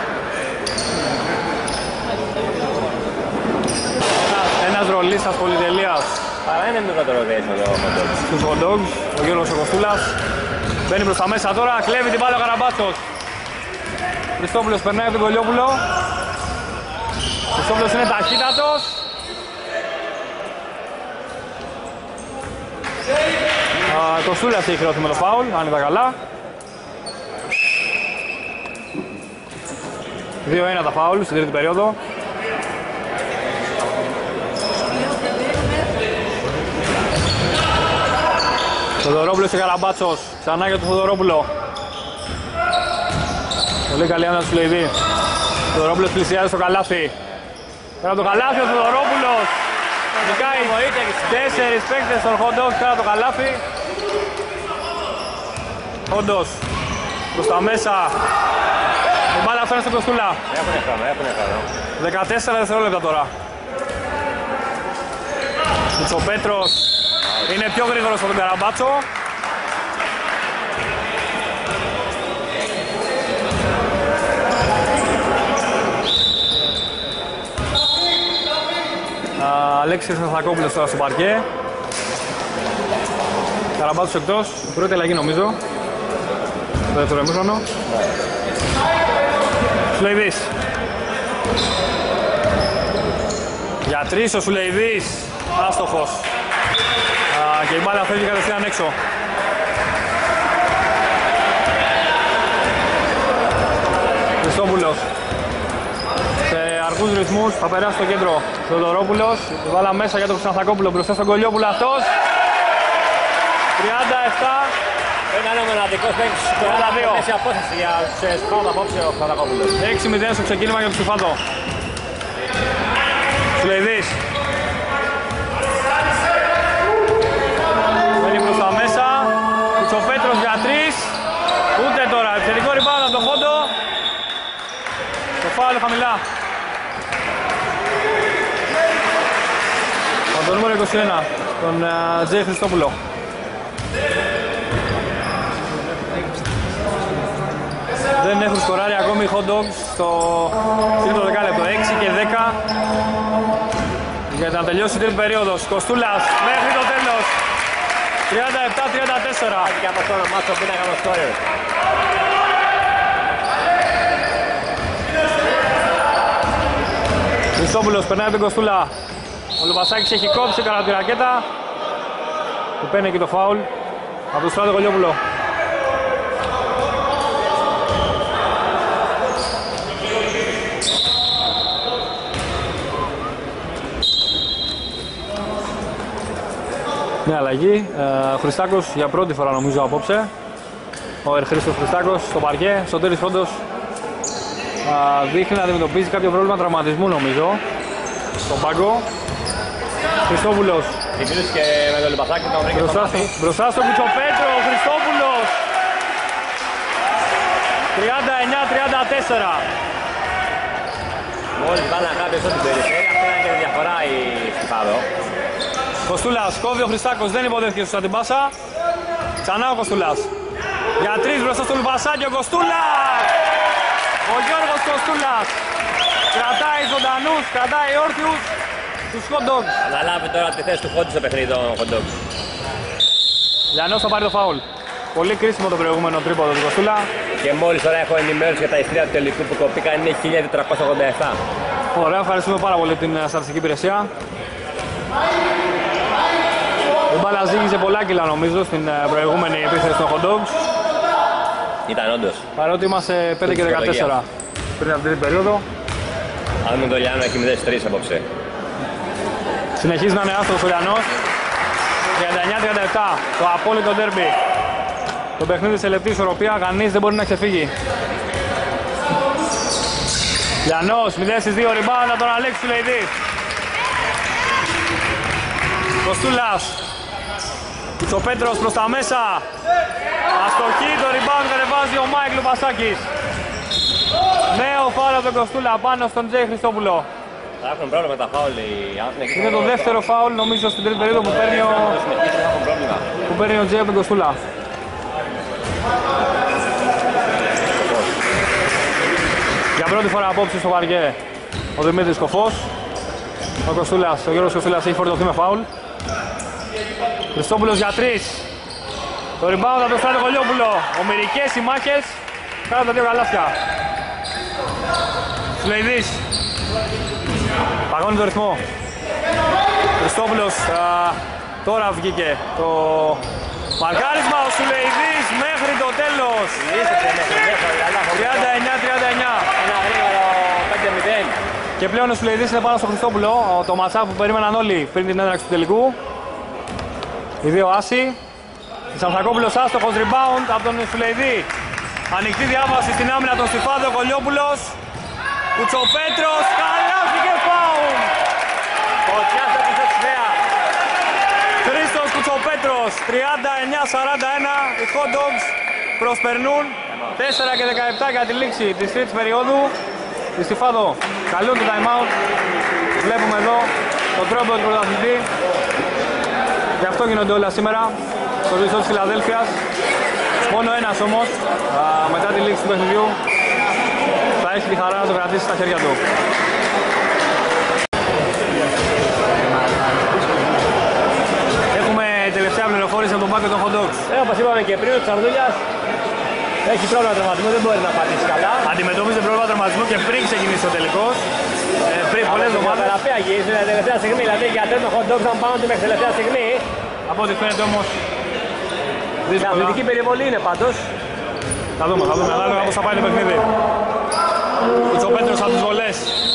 Ένας ρολίστας πολυτελείας Παρά είναι μικρότερο δέσιο εδώ με το. στους Hot Dogs, ο Γιώργος ο Κοστούλας. Μπαίνει προς τα μέσα τώρα, κλέβει την μπάλα ο Καραμπάτσος. Χριστόπουλος περνάει από τον Κολιόπουλο. Χριστόπουλος είναι ταχύτατος. Ο Κοστούλας έχει χρεωθεί με το φάουλ, αν είδα καλά. δύο ένα τα φάουλ στην τρίτη περίοδο. Θοδωρόπουλος και Καραμπάτσος, ξανά για τον Θοδωρόπουλο. Πολύ καλή άμυνα του Σουλεϊδή. Θοδωρόπουλος πλησιάζει στο καλάθι. Πέρα από το καλάθι ο Θοδωρόπουλος. Νικάει τέσσερις παίκτες στον Hot Dogs πέρα από το καλάθι. Όντως, προς τα μέσα. Η μπάλα φέρνει στον Κοστούλα. Έχουνε χρόνο, έχουνε χρόνο. δεκατέσσερα δευτερόλεπτα τώρα. Κουτσοπέτρος είναι πιο γρήγορος από τον Καραμπάτσο. Αλέξης Χρυστακόπουλος τώρα στο παρκέ. Καραμπάτσος εκτός, πρώτη αλλαγή νομίζω. Το δεύτερο ημίχρονο. Σουλεϊδής. Για τρεις ο Σουλεϊδής. Άστοχος. Α, και η μπάλα φεύγει κατευθείαν έξω. Χριστόπουλος. Σε αργούς ρυθμούς θα περάσει στο κέντρο. Θεοδωρόπουλος. Τη βάλα μέσα για τον Ξανθακόπουλο. Μπροστά στον Κολιόπουλο αυτός. τριάντα επτά. Ήταν ο μοναδικός παίκτης που δύο. έχει απόσταση για τους σκάουτ απόψε ο Ξανθακόπουλος. έξι μηδέν στο ξεκίνημα για τον Ψηφάτο. Σουλεϊδής. Μένει προς τα μέσα. Κουτσοπέτρος για τρεις. Ούτε τώρα. Επιθετικό rebound από τον Χόντο. Το φάουλ χαμηλά. Από το νούμερο είκοσι ένα. Τον uh, Τζέι Χριστόπουλο. Δεν έχουν σκοράρει ακόμη οι hot dogs στο τρίτο δεκάλεπτο. έξι και δέκα για να τελειώσει η τρίτη περίοδος. Κοστούλας μέχρι το τέλος. τριάντα επτά τριάντα τέσσερα. Και από αυτό ένα μάτσο που είναι αγωνιστόριος. Χριστόπουλος περνάει τον Κοστούλα. Ο Λουπασάκης έχει κόψει κατά τη ρακέτα. Του παίρνει και το φάουλ από τον Στράτο Κολιόπουλο. Μια αλλαγή. Ε, Χριστάκος για πρώτη φορά νομίζω απόψε. Ο Ερχρήστος Χριστάκος στο παρκέ. Σωτήρης Φρόντος ε, δείχνει να αντιμετωπίζει κάποιο πρόβλημα τραυματισμού νομίζω. Στον πάγκο. Χριστόπουλος. Συγκρούστηκε με το Λιμπαθάκι τον βρήκε στο μάτι. Μπροστά στον Κουτσοπέτρο. Ο Χριστόπουλος. τριάντα εννιά τριάντα τέσσερα. Μόλις βάλαν κάποιος στην περιφέρεια, αυτό ήταν και τη διαφορά η Στιφάδο. Κοστούλας, κόβει ο Χριστάκος, δεν υποδέχθηκε σωστά την πάσα. Ξανά ο Κοστούλας. Για τρεις μπροστά στο Λουπασάκι ο Κοστούλας. Ο Γιώργος Κοστούλας. Κρατάει ζωντανούς, κρατάει όρθιους τους hot dogs. Θα λάβει τώρα τη θέση του Χόντι στο παιχνίδι των hot dogs. Λιανός θα πάρει το φάουλ. Πολύ κρίσιμο το προηγούμενο τρίποδο του Κοστούλα. Και μόλις τώρα έχω ενημέρωση για τα ειστήρια του τελικού που κοπήκαν είναι χίλια τετρακόσια ογδόντα επτά. Ωραία, ευχαριστούμε πάρα πολύ την στατιστική υπηρεσία. Η μπάλα ζύγιζε πολλά κιλά νομίζω στην προηγούμενη επίθεση των hot dogs. Ήταν όντως. Παρότι είμαστε πέντε και δεκατέσσερα πριν από την περίοδο. Αν δούμε τον Λιάνο έχει μηδέν τρία απόψε. Συνεχίζει να είναι άστοχος ο Λιανός. τριάντα εννιά τριάντα επτά το απόλυτο ντέρμπι. Το παιχνίδι σε λεπτή ισορροπία, κανείς δεν μπορεί να ξεφύγει. Λιανός, μηδέν στις δύο rebound από τον Αλέξη Σουλεϊδή. Κοστούλας. Κουτσοπέτρος προς τα μέσα. Αστοχή, το rebound κατεβάζει ο Μάικ Λουπασάκης. Νέο φάουλ από τον Κοστούλα πάνω στον Τζέι Χριστόπουλο. Θα έχουν πρόβλημα με τα φάουλ οι άνθρωποι. Είναι το δεύτερο φάουλ νομίζω στην τρίτη περίοδο που παίρνει ο, που παίρνει ο Τζέι από τον Κοστούλα. Για πρώτη φορά απόψε στο βαριέ ο Δημήτρης Κοφός. Ο Κοστούλας, ο Γιώργος Κοστούλας έχει φορτωθεί με φάουλ. Χριστόπουλος για τρεις. Το rebound από τον Στράτο Κολιόπουλο. Ομηρικές οι μάχες. Κάτω τα δύο καλάθια. Σουλεϊδής. Παγώνει το ρυθμό. Χριστόπουλος α, τώρα βγήκε το μαρκάρισμα. Ο Σουλεϊδής μέχρι το τέλος. τριάντα εννιά τριάντα εννιά. Ένα γρήγορο πέντε μηδέν. Και πλέον ο Σουλεϊδής είναι πάνω στο Χριστόπουλο. Το ματσά που περίμεναν όλοι πριν την έναρξη του τελικού. Οι δύο άσοι. Ξανθακόπουλος άστοχος, rebound από τον Σουλεϊδή. Ανοιχτή διάβαση στην άμυνα των Στιφάδο, Κολιόπουλος. Κουτσοπέτρος, καλάθι και φάουλ. Φωτιά στο πίσω της Βέα. Χρήστος Κουτσοπέτρος, τριάντα εννιά σαράντα ένα. Οι hot dogs προσπερνούν. τέσσερα και δεκαεπτά για τη λήξη της τρίτης περίοδου. Η Στιφάδο καλούν το time out. Βλέπουμε εδώ τον τρόπο του πρωταθλητή. Γι' αυτό γίνονται όλα σήμερα στο βυθό της Φιλαδέλφειας. Μόνο ένας όμως, α, μετά τη λήξη του παιχνιδιού, θα έχει τη χαρά να το κρατήσει στα χέρια του. Έχουμε τελευταία πληροφόρηση από τον πάγκο των hot dogs. Ε, όπως είπαμε και πριν, ο Τσαρδούλιας Έχει πρόβλημα τραυματισμού, δεν μπορεί να πατήσει καλά. Αντιμετώπιζε πρόβλημα τραυματισμού και πριν ξεκινήσει ο τελικός. Ε, πριν πολλές εβδομάδες. Γραφέα γυρίζει την τελευταία στιγμή, δηλαδή για τρένο hot dogs να πάνω του μέχρι τελευταία στιγμή. Από ό,τι φαίνεται όμως. Η αθλητική περιβολή είναι πάντως. Θα δούμε, θα δούμε, ανάλογα πώς θα πάει το παιχνίδι. Κουτσοπέτρος από τις βολές.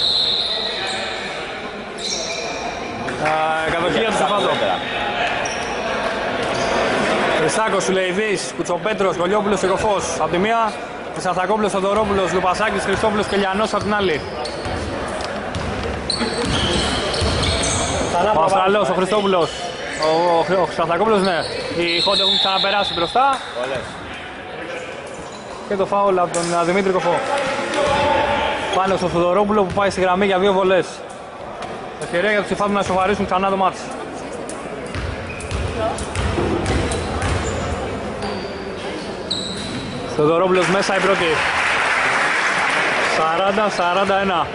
Κατοχή για τους Σεφάντο. Χρυσάκος, Σουλεϊδής, Κουτσοπέτρος, Κολιόπουλος, Σεκοφός. Από τη μία, Χρυσαθακόπουλος, Θοδωρόπουλος, Λουπασάκης, Χριστόπουλος και Λιανός από την άλλη. Ο Αυστραλός, ο Χριστόπουλος. Ο, ο, ο Χρυσαθακόπουλος, ναι. Οι Χόντ έχουν ξαναπεράσει μπροστά. Όλες. Και το φάουλ από τον Δημήτρη Κοφό. Πάνω στο Θοδωρόπουλο που πάει στη γραμμή για δύο βολές. Ευκαιρία για τους Σεφάντο να σοβαρίσουν ξανά το μάτς. Θοδωρόπουλος μέσα η πρώτη. σαράντα σαράντα ένα.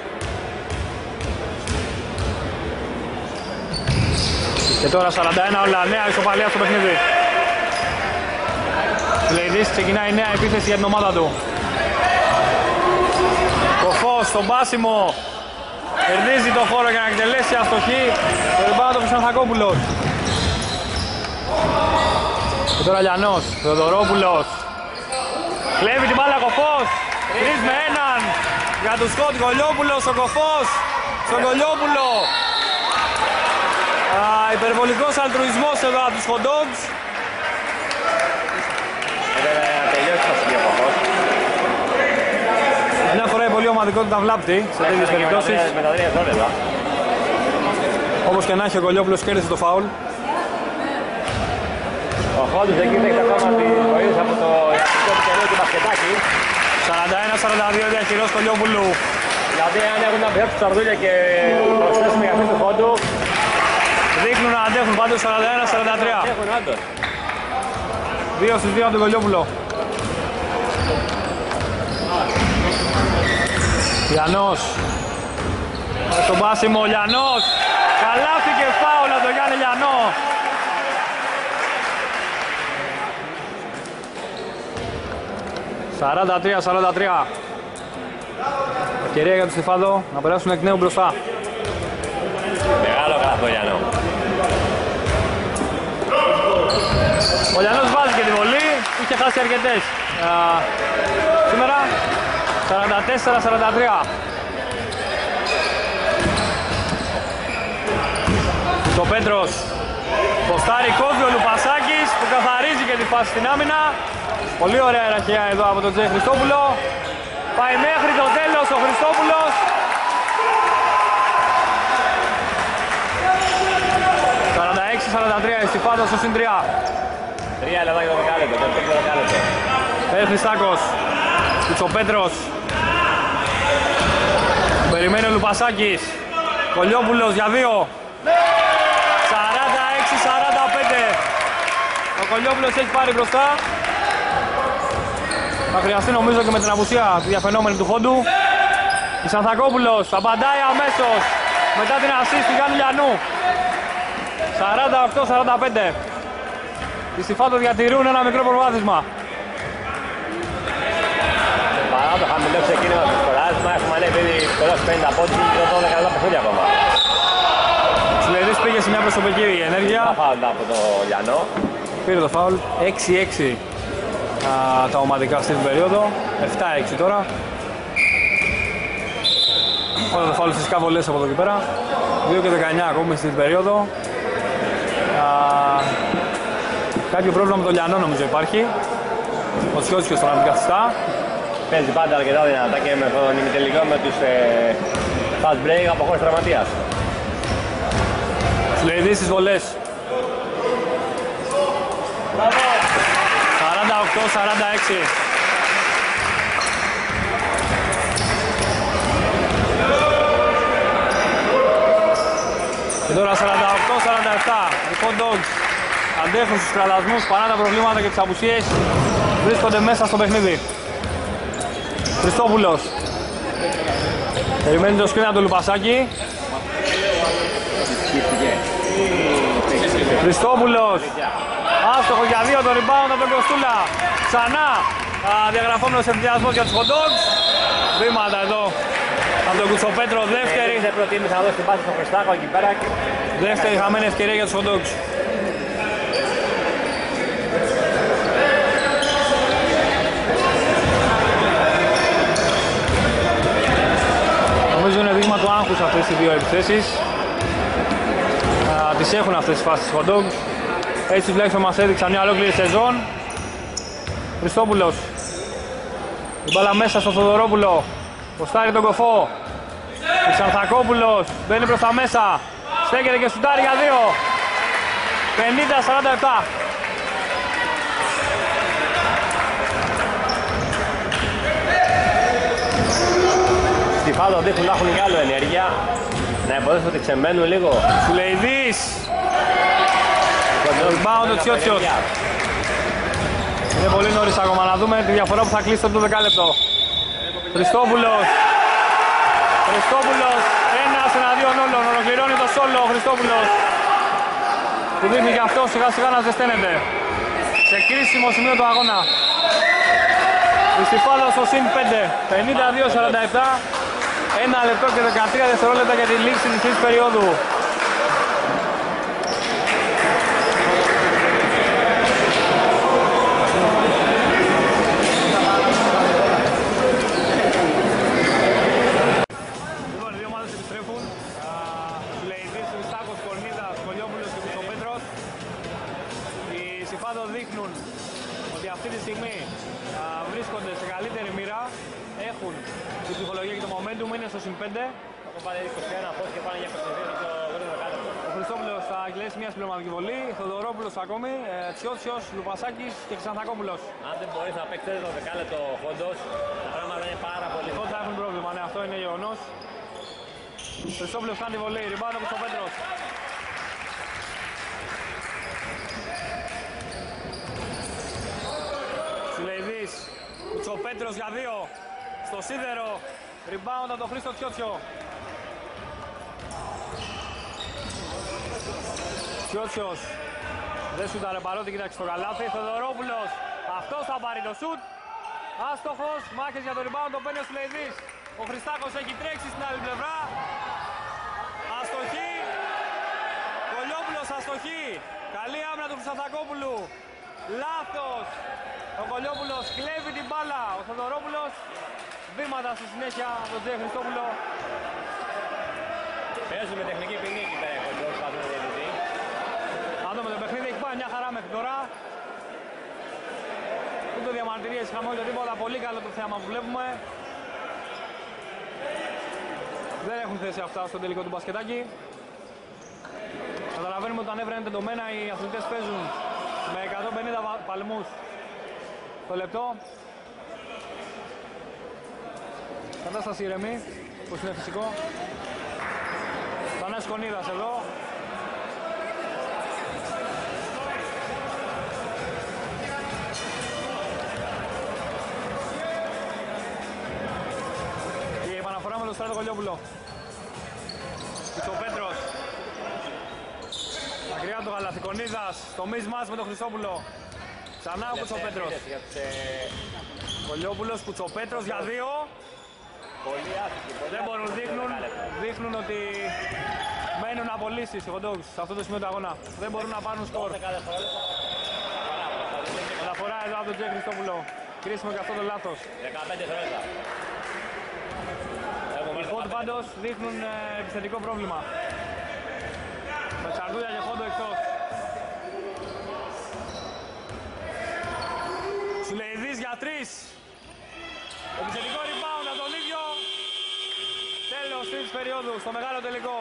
Και τώρα σαράντα ένα όλα, νέα ισοπαλία στο παιχνίδι. Λεϊδής ξεκινάει νέα επίθεση για την ομάδα του. Κοφός στον πάσιμο. Κερδίζει το χώρο για να εκτελέσει αστοχή. Το ριμπάουντ του Χρυσανθακόπουλος. Και τώρα Λιανός, Θεοδωρόπουλος. Κλέβει την μπάλα Κοφός. Τρεις με έναν. Για τους Σκοτ, Κολιόπουλος, ο Κοφός. Στον Κολιόπουλο. Α, υπερβολικός αλτρουισμός εδώ από τους Hot Dogs. Μια φορά η πολύ ομαδικότητα βλάπτει σε τέτοιες περιπτώσεις. Όπως και να έχει ο Κολιόπουλος κέρδισε το φάουλ. Ο Χόντους εκεί έχει ακόμα τη βοήθεια από το ιατρικό επιτελείο του μπασκετάκι. σαράντα ένα σαράντα δύο διαχειρός Κολιόπουλου. Δηλαδή αν έχουν να πιάσουν τσαρδούλια και προσθέσουμε για αυτή του Χόντου. Δείχνουν να αντέχουν πάντως σαράντα ένα σαράντα τρία. Έχουν άντων. δύο στους δύο από τον Κολιόπουλο. Λιανός. Στον πάσιμο Λιανός. Καλάθι και φάουλα το Γιάννη Λιανό. σαράντα τρία σαράντα τρία. Ευκαιρία για τον Στεφάδο να περάσουν εκ νέου μπροστά. Μεγάλο γράφο Λιανό. Ο Λιανός βάζει και τη βολή, είχε χάσει αρκετές. Α, σήμερα σαράντα τέσσερα σαράντα τρία. Το Πέτρος. Ποστάρι κόβει ο Λουπασάκης που καθαρίζει και τη φάση στην άμυνα. Πολύ ωραία ιεραρχία εδώ από τον Τζέι Χριστόπουλο. Πάει μέχρι το τέλος ο Χριστόπουλος. σαράντα έξι σαράντα τρία η Στιφάντο στο συν τρία. Τρία λεπτά για το δεκάλεπτο, το τρίτο δεκάλεπτο. Πέρι Χριστάκος. Κουτσοπέτρος. Περιμένει ο Λουπασάκης. Κολιόπουλος για δύο. σαράντα έξι σαράντα πέντε. Ο Κολιόπουλος έχει πάρει μπροστά. Θα χρειαστεί νομίζω και με την απουσία τη διαφαινόμενη του Χόντου. Χρυσανθακόπουλος απαντάει αμέσως μετά την ασίστ του Γιάννη Λιανού. σαράντα οκτώ σαράντα πέντε. Οι Στιφάντο διατηρούν ένα μικρό προβάδισμα. Παρά το χαμηλό ξεκίνημα του σκοράσμα, έχουμε ανέβει σχεδόν πενήντα πόντους και δώδεκα λεπτά παιχνίδια ακόμα. Ο Σουλεϊδής πήγε σε μια προσωπική ενέργεια. Τα φάουλ από το Λιανό. Πήρε το φάουλ. έξι έξι α, τα ομαδικά στην περίοδο. επτά έξι τώρα. Όλα τα φάουλ φυσικά βολές από εδώ και πέρα. δύο και δεκαεννιά ακόμη στην περίοδο. Α, κάποιο πρόβλημα με το Λιανό νομίζω υπάρχει. Ο Τσιότσιος τον αντικαθιστά. Παίζει πάντα αρκετά δυνατά και με τον ημιτελικό με τους ε, fast break από χώρες τραυματίας. Σουλεϊδής στις βολές. σαράντα οκτώ σαράντα έξι. Και τώρα σαράντα οκτώ σαράντα επτά. Οι Hot Dogs αντέχουν στους κραδασμούς παρά τα προβλήματα και τις απουσίες. Βρίσκονται μέσα στο παιχνίδι. Χριστόπουλος. Περιμένει το σκριν από τον Λουπασάκη. Χριστόπουλος. Άστοχο για δύο το rebound από τον Κοστούλα. Ξανά. Διαγραφόμενος ενθουσιασμός για τους hot dogs. Βήματα εδώ από τον Κουτσοπέτρο, δεύτερη. Δεν προτίμησα να δώσει την πάση στον Χριστάκο εκεί πέρα. Δεύτερη χαμένη ευκαιρία για τους hot dogs. Νομίζω είναι δείγμα του άγχους αυτές οι δύο επιθέσεις. Α, τις έχουν αυτές τις φάσεις hot dogs. Έτσι τουλάχιστον μας έδειξαν μια ολόκληρη σεζόν. Χριστόπουλος. Η μπάλα μέσα στο Θοδωρόπουλο. Ποστάρει τον κοφό. Ξανθακόπουλος μπαίνει προς τα μέσα. Στέκεται και σουτάρει για δύο. πενήντα σαράντα επτά. Στη φάλα δείχνουν να έχουν κι άλλο ενέργεια. Να υποδέσουν ότι ξεμένουν λίγο. Σουλεϊδής. Rebound ο Τσιότσιος. Είναι πολύ νωρίς ακόμα να δούμε τη διαφορά που θα κλείσει το δεκάλεπτο. Χριστόπουλος. Χριστόπουλος. Ένας εναντίον όλων. Ολοκληρώνει το σόλο ο Χριστόπουλος. Που δείχνει και αυτό σιγά σιγά να ζεσταίνεται. Σε κρίσιμο σημείο του αγώνα. Ιστιφάδος στο συν πέντε. πενήντα δύο σαράντα επτά. Ένα λεπτό και δεκατρία δευτερόλεπτα για τη λήξη της τρίτης περίοδου. Λοιπόν, οι δύο ομάδες επιστρέφουν. Σουλεϊδής, Χριστάκος, Κορνίδας, Κολιόπουλος και Κουτσοπέτρος. Οι Ιστιφάδος δείχνουν ότι αυτή τη στιγμή α, βρίσκονται σε καλύτερη μοίρα. Έχουν την ψυχολογία και το momentum, είναι στο συν πέντε. Έχουν πάρει είκοσι ένα πόντους και πάνε για είκοσι δύο το πρώτο δεκάλεπτο. Ο Χριστόπουλος θα κλέσει μια συμπληρωματική βολή, Θοδωρόπουλος ακόμη, ε, Τσιότσιος, Λουπασάκης και Ξανθακόπουλος. Αν δεν μπορείς να παίξεις το δεκάλεπτο χόντος, τα πράγματα είναι πάρα πολύ. Λοιπόν, θα έχουν πρόβλημα, ναι, αυτό είναι γεγονός. Ο Χριστόπουλος κάνει τη βολή, ριμπάουντ από τον Πέτρος. Σουλεϊδής, Κουτσοπέτρος για δύο. Στο σίδερο, rebound από τον Χρήστο Τσιότσιο. Τσιότσιος δεν σούταρε παρότι κοίταξε στο καλάθι. Θοδωρόπουλος, αυτός θα πάρει το σούτ. Άστοχος, μάχες για το rebound, το παίρνει ο Σουλεϊδής. Ο Χριστάκος έχει τρέξει στην άλλη πλευρά. Αστοχή. Κολιόπουλος αστοχή. Καλή άμυνα του Ξανθακόπουλου. Λάθος. Ο Κολιόπουλος κλέβει την μπάλα. Ο Θοδωρόπουλος. Βήματα στη συνέχεια από τον Τζέι Χριστόπουλο. Παίζουμε τεχνική ποινή εκεί πέρα. Να δούμε, το παιχνίδι έχει πάει μια χαρά μέχρι τώρα. Ούτε διαμαρτυρίες είχαμε ούτε τίποτα. Πολύ καλό το θέαμα που βλέπουμε. Δεν έχουν θέση αυτά στο τελικό του μπασκετάκι. Καταλαβαίνουμε ότι όταν έβρενε τεντωμένα οι αθλητές παίζουν με εκατόν πενήντα παλμούς το λεπτό. Κατάσταση ηρεμή, όπως είναι φυσικό. Θανάσης Κονίδας εδώ. Η επαναφορά με τον Στράτο Κολιόπουλο. Κουτσοπέτρος. Μακριά από τον Γαλάθη. Κονίδας. Το μισμάς με τον Χριστόπουλο. Ξανά ο Κουτσοπέτρος. Κολιόπουλος, Κουτσοπέτρος για δύο. Πολύ άσχημη. Δεν μπορούν, δείχνουν, δείχνουν ότι μένουν απολύσεις οι hot dogs σε αυτό το σημείο του αγώνα. Δεν μπορούν να πάρουν σκορ. Μεταφορά εδώ από τον Τζέι Χριστόπουλο. Κρίσιμο και αυτό το λάθος. δεκαπέντε χρόνια. Οι hot πάντως δείχνουν ε, επιθετικό πρόβλημα. Με Τσαρδούλια και Χόντο εκτός. Σουλεϊδής για τρεις. Επιθετικό rebound από τον ίδιο. Τέλος τρίτης περίοδου στο μεγάλο τελικό.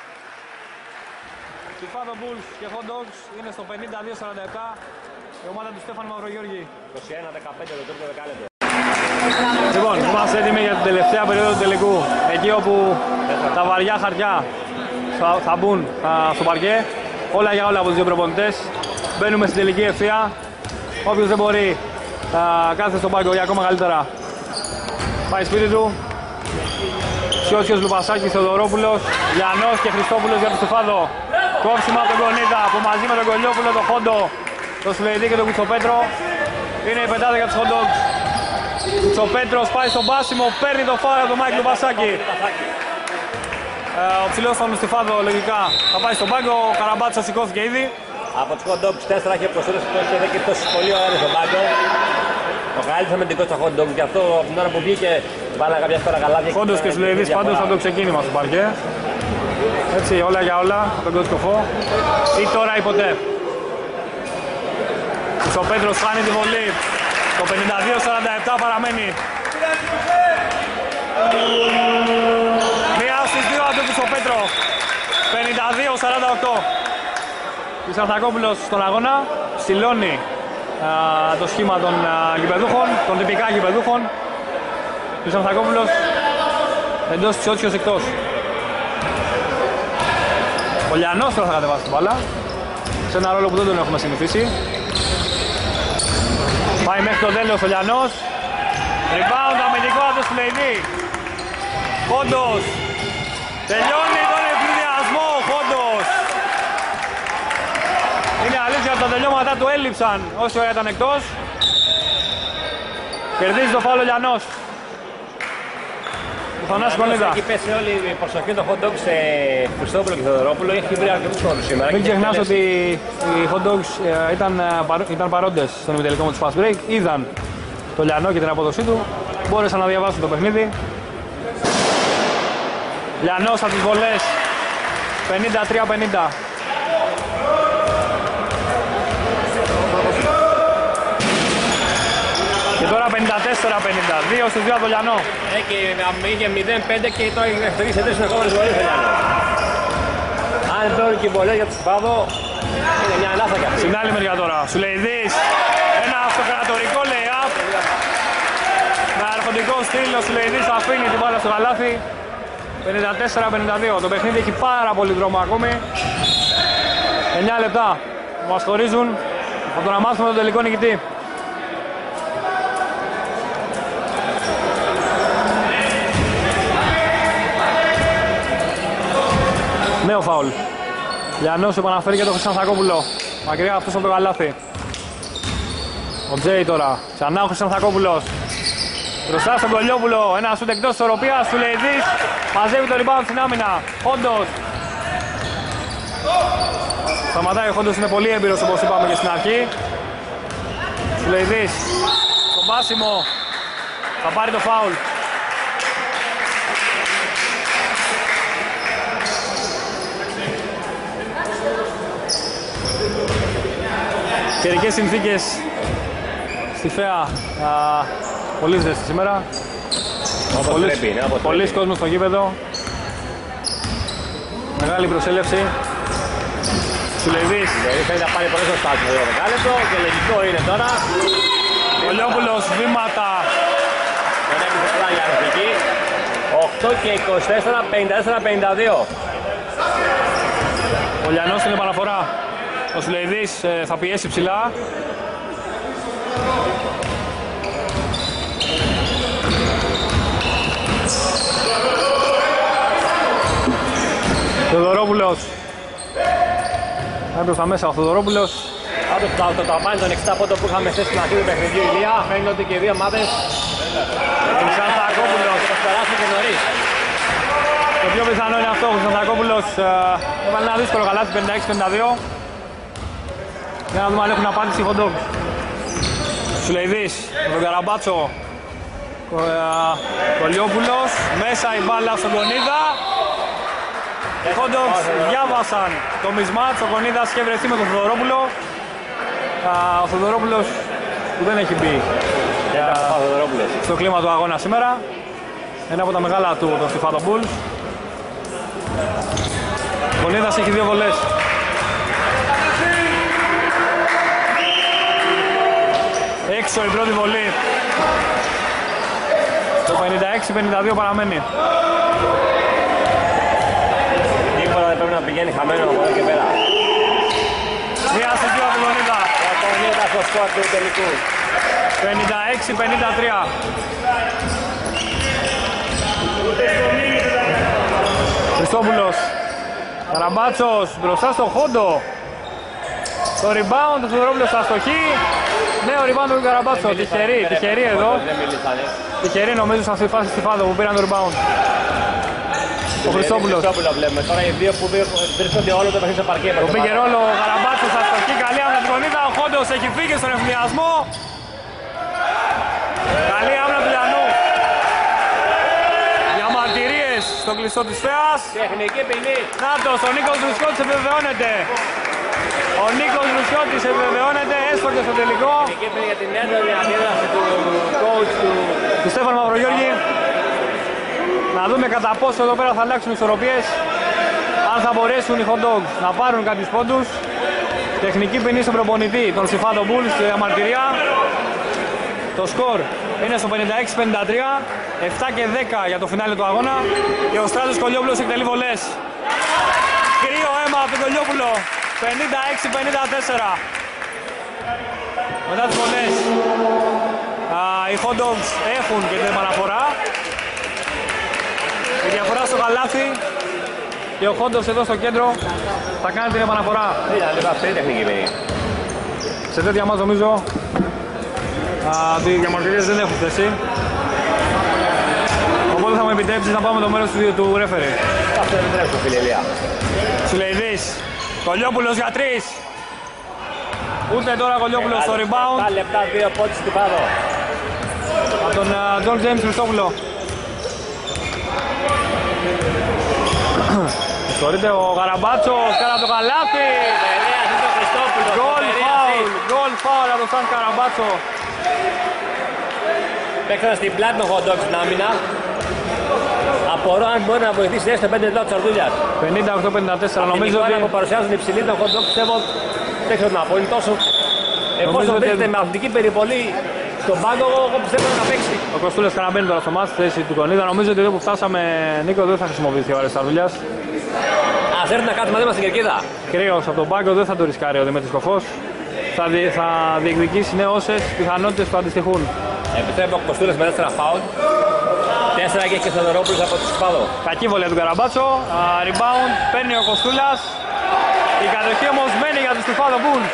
Οι Φάδο Bulls και Hot Dogs είναι στο πενήντα δύο σαράντα επτά. Η ομάδα του Στέφανου Μαυρογιώργη. είκοσι ένα δεκαπέντε το τρίτο δεκάλεπτο. Λοιπόν, είμαστε έτοιμοι για την τελευταία περίοδο του τελικού. Εκεί όπου τα βαριά χαρτιά θα, θα μπουν θα, στο παρκέ. Όλα για όλα από τους δύο προπονητές. Μπαίνουμε στην τελική ευθεία. Όποιος δεν μπορεί θα κάθεται στον πάγκο για ακόμα καλύτερα. Πάει σπίτι του. Σιώτσιος, Λουπασάκης, Θεοδωρόπουλος, Λιανός και Χριστόπουλος για τον Στεφάδο. Κόψιμα από τον Κονίδα που μαζί με τον Κολιόπουλο, τον Χόντο, τον Σουλεϊδή και τον Κουτσοπέτρο είναι η πεντάδα για τους Hot Dogs. Ο Πέτρος πάει στον πάσιμο, παίρνει το φάουλ από τον Μάικλ Βασάκη. Ε, ο ψηλός θα στη Φάδο λογικά θα πάει στον πάγκο, ο Καραμπάτσος σηκώθηκε ήδη. Από τους hot dogs τέσσερα έχει προσθέσει που έχει εδώ και τόσες πολύ ωραία στον πάγκο. Ο καλύτερος αμυντικός στα hot dogs, γι' αυτό από την ώρα που βγήκε βάλα κάποια σφαίρα καλάδια. Κόντος και Σουλεϊδής πάντως από το ξεκίνημα στο παρκέ. Έτσι όλα για όλα από τον Κοσκοφό. Ή τώρα ή ποτέ. Ο Πέτρος χάνει τη βολή. Το πενήντα δύο σαράντα επτά παραμένει. Μία στις δύο από τον Πέτρο. πενήντα δύο σαράντα οκτώ. Χρυσανθακόπουλος στον αγώνα. Ψηλώνει α, το σχήμα των α, γηπεδούχων, των τυπικά γηπεδούχων. Χρυσανθακόπουλος εντός Τσιότσιος εκτός. Ο Λιανός τώρα θα κατεβάσει την μπάλα. Σε ένα ρόλο που δεν τον έχουμε συνηθίσει. Πάει μέχρι το τέλος ο Λιανός. Rebound αμυντικό από το Σουλεϊδή. Χόντος. Τελειώνει τον ευνηδιασμό ο Χόντος. Είναι αλήθεια ότι τα τελειώματα του έλειψαν όση ώρα ήταν εκτός. Κερδίζει το φάουλ ο Λιανός. Ο Θανάσης Κονίδα. Έχει πέσει όλη η προσοχή των hot dogs σε Χριστόπουλο και Θεοδωρόπουλο. Έχει βρει αρκετούς χώρους σήμερα. Μην ξεχνάς ότι οι hot dogs ε, ήταν, ήταν παρόντες στον ημιτελικό με τους fast break. Είδαν το Λιανό και την απόδοσή του. Μπόρεσαν να διαβάσουν το παιχνίδι. Λιανός από τις βολές πενήντα τρία πενήντα. Και τώρα πενήντα τέσσερα πενήντα. δύο στους δύο από το Λιανό. Ε, και είχε μηδέν πέντε και τώρα έχει καθυστερήσει σε τρεις συνεχόμενες βολές ο Λιανός. Αν τώρα και οι βολές για τους Πάδο είναι μια ανάσα κι αυτή. Στην άλλη μεριά τώρα, Σουλεϊδής. Ένα αυτοκρατορικό lay-up. Με αρχοντικό στυλ ο Σουλεϊδής αφήνει την μπάλα στο καλάθι. πενήντα τέσσερα πενήντα δύο. Το παιχνίδι έχει πάρα πολύ δρόμο ακόμη. εννιά λεπτά που μας χωρίζουν από το να μάθουμε τον τελικό νικητή. Νέο φάουλ. Λιανός επαναφέρει και τον Χρυσανθακόπουλο. Μακριά αυτός από το καλάθι. Ο Τζέι τώρα. Ξανά ο Χρυσανθακόπουλος. Μπροστά στον Κολιόπουλο. Ένα σούτ εκτός της ισορροπίας. Σουλεϊδής. Μαζεύει το rebound στην άμυνα. Χόντος. Σταματάει ο Χόντος, είναι πολύ έμπειρος όπως είπαμε και στην αρχή. Σουλεϊδής. Στον πάσιμο. Θα πάρει το φάουλ. Καιρικές συνθήκες στη ΦΕΑ, α, πολύ ζέστη σήμερα. Πολύς, πολύς κόσμος στο γήπεδο. Μεγάλη προσέλευση. Σουλεϊδής. Θέλει να πάρει πολλές οστάσεις στο δεκάλεπτο και λογικό είναι τώρα. Κολιόπουλος, βήματα. Δεν έχει πολλά για αρχική. οκτώ και είκοσι τέσσερα πενήντα τέσσερα πενήντα δύο. Ο Λιανός στην επαναφορά. Ο Σουλεϊδής ε, θα πιέσει ψηλά. Θεοδωρόπουλος. Έπρεπε στα μέσα ο Θεοδωρόπουλος. Πάντως το, το ταμάνι των εξήντα πόντων που είχαμε θέσει στην αρχή του παιχνιδιού Ηλία φαίνεται ότι και οι δύο ομάδες Χρυσανθακόπουλος θα περάσουν και νωρίς. Το πιο πιθανό είναι αυτό. Ο Χρυσανθακόπουλος ε, έβαλε ένα δύσκολο καλάθι πενήντα έξι πενήντα δύο. Για να δούμε αν έχουν απάντηση οι hot dogs. Σουλεϊδής με τον Καραμπάτσο. Κολιόπουλος. Μέσα η μπάλα στον Κονίδα. Οι hot dogs διάβασαν το μισμάτς. Ο Κονίδας είχε βρεθεί με τον Θεοδωρόπουλο. Ο Θεοδωρόπουλος που δεν έχει μπει στο κλίμα του αγώνα σήμερα. Ένα από τα μεγάλα του των Στιφάτο Bulls. Ο Κονίδας έχει δύο βολές. Έξω η πρώτη βολή. Το πενήντα έξι πενήντα δύο παραμένει. Τίποτα δεν πρέπει να πηγαίνει χαμένο από εδώ και πέρα. Μία στις δύο από τον Κονίδα. Ο Κονίδας στο σκορ του τελικού. πενήντα έξι πενήντα τρία. Χριστόπουλος. Καραμπάτσος μπροστά στο Χόντο. Το rebound του Θεοδωρόπουλος στα αστοχή. Νέο rebound του Καραμπάτσο, τυχερή, τυχερή εδώ. Τυχερή νομίζω σε αυτή τη φάση στη Φάδο που πήραν το rebound. Ο Χριστόπουλος. Τώρα οι δύο που βρίσκονται όλο το παιχνίδι στο παρκέ. Που πήγε ρόλο ο Καραμπάτσος, αστοχή, καλή άμυνα του Κονίδα. Ο Χόντος έχει φύγει στον ευθυνιασμό. Καλή άμυνα του Λιανού. Διαμαρτυρίες στο κλειστό της Φέας. Τεχνική ποινή. Νάτος, ο Νίκος Ρουσιώτης επιβεβαιώνεται. Ο Νίκος Ρουσιώτης επιβεβαιώνεται έστω και στο τελικό. Τεχνική ποινή για την έντονη αντίδραση του coach του, του Στέφανου Μαυρογιώργη. Να δούμε κατά πόσο εδώ πέρα θα αλλάξουν οι ισορροπίες. Αν θα μπορέσουν οι hot dogs να πάρουν κάποιους πόντους. Τεχνική ποινή στον προπονητή, τον Σιφάδο Bulls στη διαμαρτυρία. Το σκορ είναι στο πενήντα έξι πενήντα τρία, επτά και δέκα για το φινάλε του αγώνα. Και ο Στράτος Κολιόπουλος εκτελεί βολές. Κρύο αίμα από τον Κολιόπουλο, πενήντα έξι πενήντα τέσσερα. Μετά τις βολές, α, οι hot dogs έχουν και την επαναφορά. Η διαφορά στο καλάθι και ο Χόντος εδώ στο κέντρο θα κάνει την επαναφορά. Ήταν λίγο αυστηρή τεχνική ποινή. Σε τέτοια μας νομίζω οι διαμαρτυρίες δεν έχουν θέση. Οπότε θα μου επιτρέψεις να πάμε το μέρος του, του ρέφερη. Αυτό δεν επιτρέψω, φίλε Ηλία. Σουλεϊδής, Κολιόπουλος για τρεις. Ούτε τώρα Κολιόπουλος στο rebound. Τα λεπτά, δύο πόντους στην Πάδο. Από τον Τζον Τζέιμς Χριστόπουλο. Συγχωρείτε ο Καραμπάτσος, κάνα το καλάθι. Περίαση το Χριστόπουλο. Γκολ φάουλ, γκολ φάουλ από τον Σαν Καραμπάτσο. Παίξανε στην πλάτη των hot dogs στην άμυνα. Απορώ αν μπορεί να βοηθήσει έστω πέντε λεπτά του Αρδούλιας. πενήντα οκτώ πενήντα τέσσερα νομίζω ότι... που παρουσιάζουν υψηλή των hot dogs, πιστεύω, δεν ξέρω να πω, είναι τόσο... Εφόσον ότι... παίζεται με αθλητική περιβολή στον πάγκο, εγώ πιστεύω να παίξει. Ο Κοστούλας ξαναμπαίνει τώρα στο μάτς στη θέση του Κονίδα. Νομίζω ότι εδώ που φτάσαμε, Νίκο, δεν θα χρησιμοποιηθεί ο Άρης Αρδούλιας. Ας έρθει να κάτσει μαζί μας στην κερκίδα. Κρύος από τον πάγκο δεν θα το ρισκάρει ο Δημήτρης Κοφός. Θα, δι... θα διεκδικήσει ναι, όσες πιθανότητες που αντιστοιχούν. Επιστρέφει ο Κοστούλας με τέσσερα φάουλ. Τέσσερα και έχει και ο Θεοδωρόπουλος από τη Σπάδο. Κακή βολή του Καραμπάτσο. Uh, rebound παίρνει ο Κοστούλας. Η κατοχή όμως μένει για τους Στιφάδο Bulls.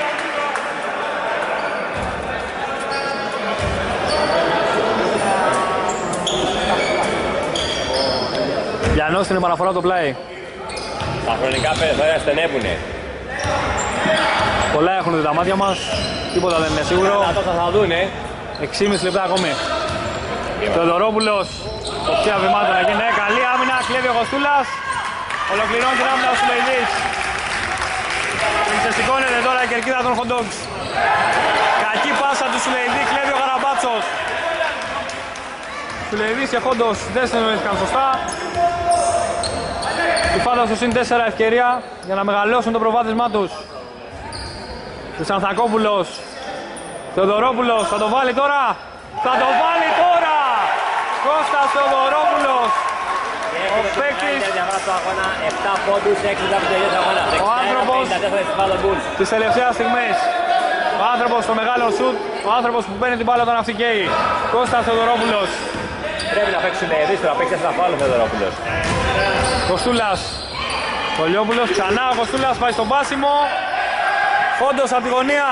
Γιαννός στην επαναφορά το πλάι. Τα χρονικά περιθώρια στενεύουνε. Πολλά έχουν δει τα μάτια μας. Τίποτα δεν είναι σίγουρο. Τόσα θα δούνε. έξι και μισό λεπτά ακόμη. Θεοδωρόπουλος, οξία βημάτων εκεί, ναι, καλή άμυνα, κλέβει ο Κοστούλας. Ολοκληρώνει την άμυνα ο Σουλεϊδής. Ξεσηκώνεται τώρα η κερκίδα των hot dogs. Κακή πάσα του Σουλεϊδή, κλέβει ο Γαραμπάτσος. Σουλεϊδής και Χόντος δεν συνεννοήθηκαν σωστά. Η Φάδα στο συν τέσσερα ευκαιρία για να μεγαλώσουν το προβάδισμά τους. Χρυσανθακόπουλος, Θεοδωρόπουλος, θα το βάλει τώρα. Θα το βάλει τώρα! Κώστας Θεοδωρόπουλος. Ο παίκτης επτά πόντους, έξι από τελειώσει αγώνα. Ο άνθρωπος της τελευταίας στιγμής. Ο άνθρωπος στο μεγάλο σουτ. Ο άνθρωπος που παίρνει την μπάλα όταν αυτή καίει. Κώστας Θεοδωρόπουλος. Πρέπει να παίξει με δύσκολο, να παίξει ένα φάουλ ο Θεοδωρόπουλος. Κοστούλας. Κολιόπουλος, ξανά ο Κοστούλας πάει στο πάσιμο. Φόντος από τη γωνία.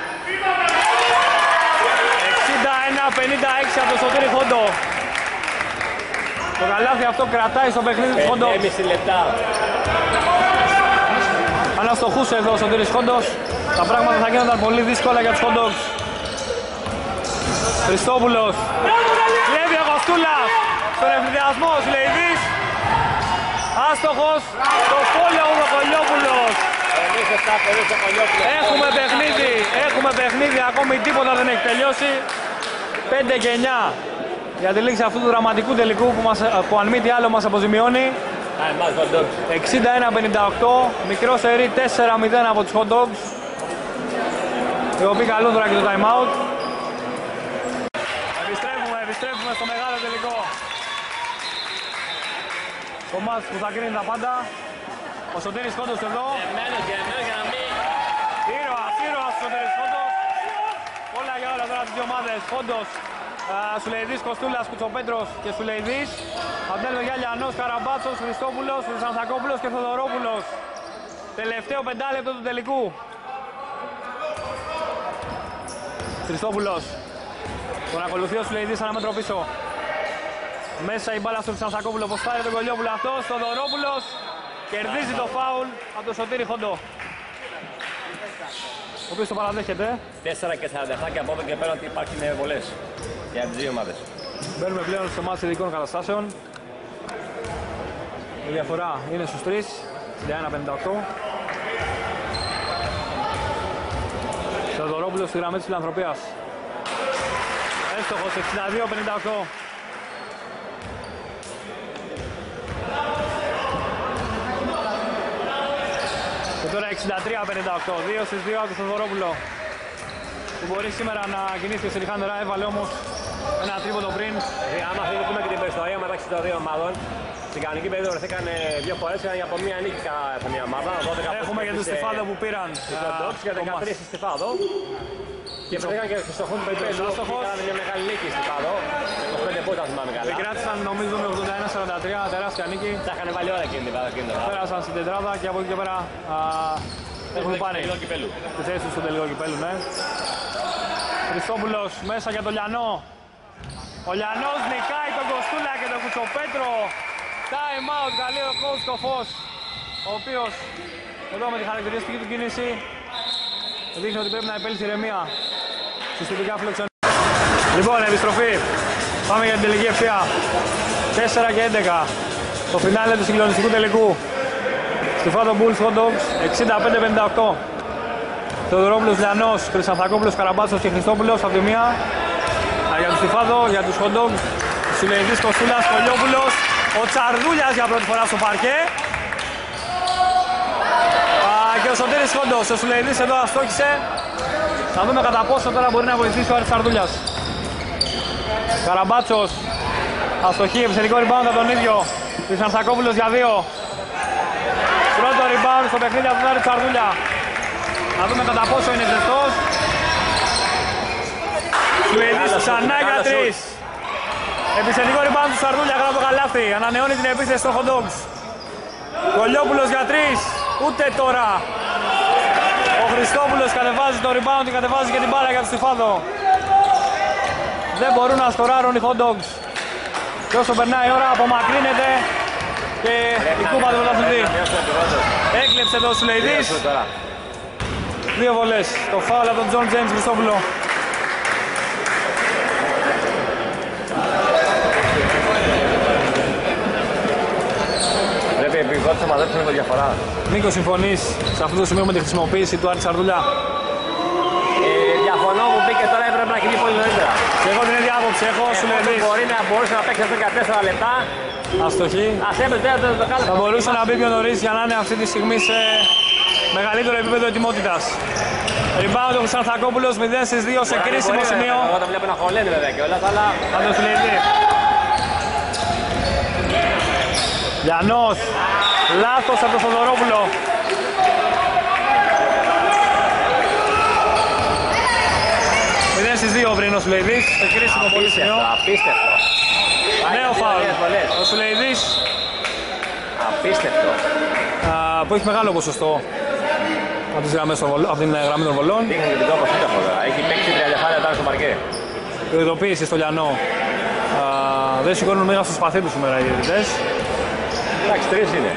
εξήντα ένα πενήντα έξι από το Σωτήρη Χόντο. Το καλάθι αυτό κρατάει στο παιχνίδι του Χόντο. πέντε και μισό λεπτά. Αν αστοχούσε εδώ ο Σωτήρης Χόντος, τα πράγματα θα γίνονταν πολύ δύσκολα για τους Hot Dogs. Χριστόπουλος. Κλέβει ο Κοστούλας. Στον ευνηδιασμό ο Σουλεϊδής. Άστοχος. Το follow ο Κολιόπουλος. Έχουμε παιχνίδι, έχουμε παιχνίδι, ακόμη τίποτα δεν έχει τελειώσει. πέντε και εννιά για τη λήξη αυτού του δραματικού τελικού που, μας, που αν μη τι άλλο μας αποζημιώνει. εξήντα ένα πενήντα οκτώ, μικρό σερί τέσσερα μηδέν από τους Hot Dogs, οι οποίοι καλούν τώρα και το time out. Επιστρέφουμε, επιστρέφουμε στο μεγάλο τελικό. Το μάτς που θα κρίνει τα πάντα. Ο Σωτήρης Χόντος εδώ. Εμένος για εμένος για να μην... Ήρωας, ήρωας ο Σωτήρης Χόντος. Όλα για όλα τώρα τις δύο ομάδες. Χόντος, Σουλεϊδής, Κοστούλας, Κουτσοπέτρος και Σουλεϊδής. Από την άλλη μεριά Λιανός, Καραμπάτσος, Χριστόπουλος, Χρυσανθακόπουλος και Θεοδωρόπουλος. Τελευταίο πεντάλεπτο του τελικού. Χριστόπουλος. Τον ακολουθεί ο Σουλεϊδής ένα μέτρο πίσω. Μέσα η μπάλα στον Ξανθακόπουλο, ποστάρει τον Κολιόπουλο αυτός, ο Δωρόπουλος κερδίζει το φάουλ από τον Σωτήρη Χοντό, ο οποίος το παραδέχεται. τέσσερα και σαράντα επτά και από εδώ και πέρα ότι υπάρχουν βολές για τις δύο ομάδες. Μπαίνουμε πλέον στο μάτς ειδικών καταστάσεων. Η διαφορά είναι στους τρεις, εξήντα ένα πενήντα οκτώ. Θεοδωρόπουλος στη γραμμή της Φιλανθρωπίας. Έστοχος, εξήντα δύο πενήντα οκτώ. Και τώρα εξήντα τρία πενήντα οκτώ. δύο στις δύο από τον Θεοδωρόπουλο, που μπορεί σήμερα να κινήσει και σε λιχά νερά, έβαλε όμως ένα τρίποντο πριν. Άμα θυμηθούμε και την ιστορία μεταξύ των δύο ομάδων, στην κανονική περίοδο βρεθήκαν δύο φορές και από μία νίκη κάθε μία ομάδα. Έχουμε και τον Στεφάδο που πήραν και δεκατρία στη Στεφάδο. Και βρεθήκαν και στο Χόντ Πεϊπέλου, κάνανε μια μεγάλη νίκη στη Στεφάδο. είκοσι πέντε πότα θυμάμαι καλά. Κράτησαν νομίζω με ογδόντα ένα σαράντα τρία, τεράστια νίκη. Τα είχαν βάλει ώρα εκείνη την ώρα. Πέρασαν στην τετράδα και από εκεί και πέρα έχουν πάρει τη θέση του στο τελικό κυπέλλου. Ναι. Χριστόπουλος μέσα για τον Λιανό. Ο Λιανός νικάει τον Κοστούλα και τον Κουτσοπέτρο. Time out, καλεί ο coach στο Φως, ο οποίος εδώ με τη χαρακτηριστική του κίνηση δείχνει ότι πρέπει να επέλθει ηρεμία στις τυπικά φιλοξενία. Λοιπόν, επιστροφή. Πάμε για την τελική ευθεία. τέσσερα και έντεκα. Το φινάλε του συγκλονιστικού τελικού. Στεφάδο Bulls Hot Dogs εξήντα πέντε πενήντα οκτώ. Θεοδωρόπουλος, Λιανός, Χρυσανθακόπουλος, Καραμπάτσος και Χριστόπουλος από τη μία. Για τον Στεφάδο, για τους Hot Dogs, Σουλεϊδής, Κοστούλας, Κολιόπουλος, ο Τσαρδούλιας για πρώτη φορά στο παρκέ. Και ο Σωτήρης Χοντός, ο Σουλεϊδής εδώ αστόχησε. Θα δούμε κατά πόσο τώρα μπορεί να βοηθήσει ο Άρης Τσαρδούλιας. Καραμπάτσος, αστοχή, επιθετικό rebound από τον ίδιο. Χρυσανθακόπουλος για δύο. Πρώτο rebound στο παιχνίδι από τον Άρη Τσαρδούλια. Θα δούμε κατά πόσο είναι ζεστός. Σουλεϊδής ξανά για τρεις. Επιθετικό rebound του Τσαρδούλια κάτω από το καλάθι. Ανανεώνει την επίθεση στο Hot Dogs. Κολιόπουλος για τρεις. Ούτε τώρα. Ο Χριστόπουλος κατεβάζει το rebound και κατεβάζει και την μπάλα για τον Στεφάδο. Δεν μπορούν να σκοράρουν οι Hot Dogs. Και όσο περνάει η ώρα απομακρύνεται και η κούπα του πρωταθλητή. Έκλεψε το Σουλεϊδής. Δύο βολές. Το φάουλ από τον Τζον Τζέιμς Χριστόπουλο. Πρέπει οι επικότητες να μαζέψουν λίγο διαφορά. Νίκο, συμφωνείς σε αυτό το σημείο με τη χρησιμοποίηση του Άρη Τσαρδούλια? Ε, διαφωνώ που μπήκε τώρα, έπρεπε να κινεί πολύ νωρίτερα. Και εγώ την ίδια άποψη έχω, Σουλεϊδής. Μπορεί να μπορούσε να παίξει αυτά δεκατέσσερα λεπτά. Αστοχή. Ας έπαιζε, δεν το κάνω. Θα μπορούσε να μπει πιο νωρίς για να είναι αυτή τη στιγμή σε μεγαλύτερο επίπεδο ετοιμότητας. Rebound ο Ξανθακόπουλος, μηδέν στις δύο σε κρίσιμο σημείο. Εγώ τα βλέπω να χωλένει βέβαια κιόλας, αλλά... Θα το Σουλεϊδή. Λιανός, λάθος από τον Θοδωρόπουλο. μηδέν στις δύο πριν ο Σουλεϊδής, σε κρίσιμο πολύ σημείο. Απίστευτο. Νέο φάουλ. Ο Σουλεϊδής, απίστευτο. α, που έχει μεγάλο ποσοστό από, τις γραμμές των, από την γραμμή των βολών. Δείχνει και την τόπο σούτα φορά. Έχει παίξει τρία λεφάλια τώρα στο παρκέ. Προειδοποίηση στο Λιανό. Α, δεν σηκώνουν μέγα στο σπαθί του σήμερα οι διαιτητές. Εντάξει, τρεις είναι.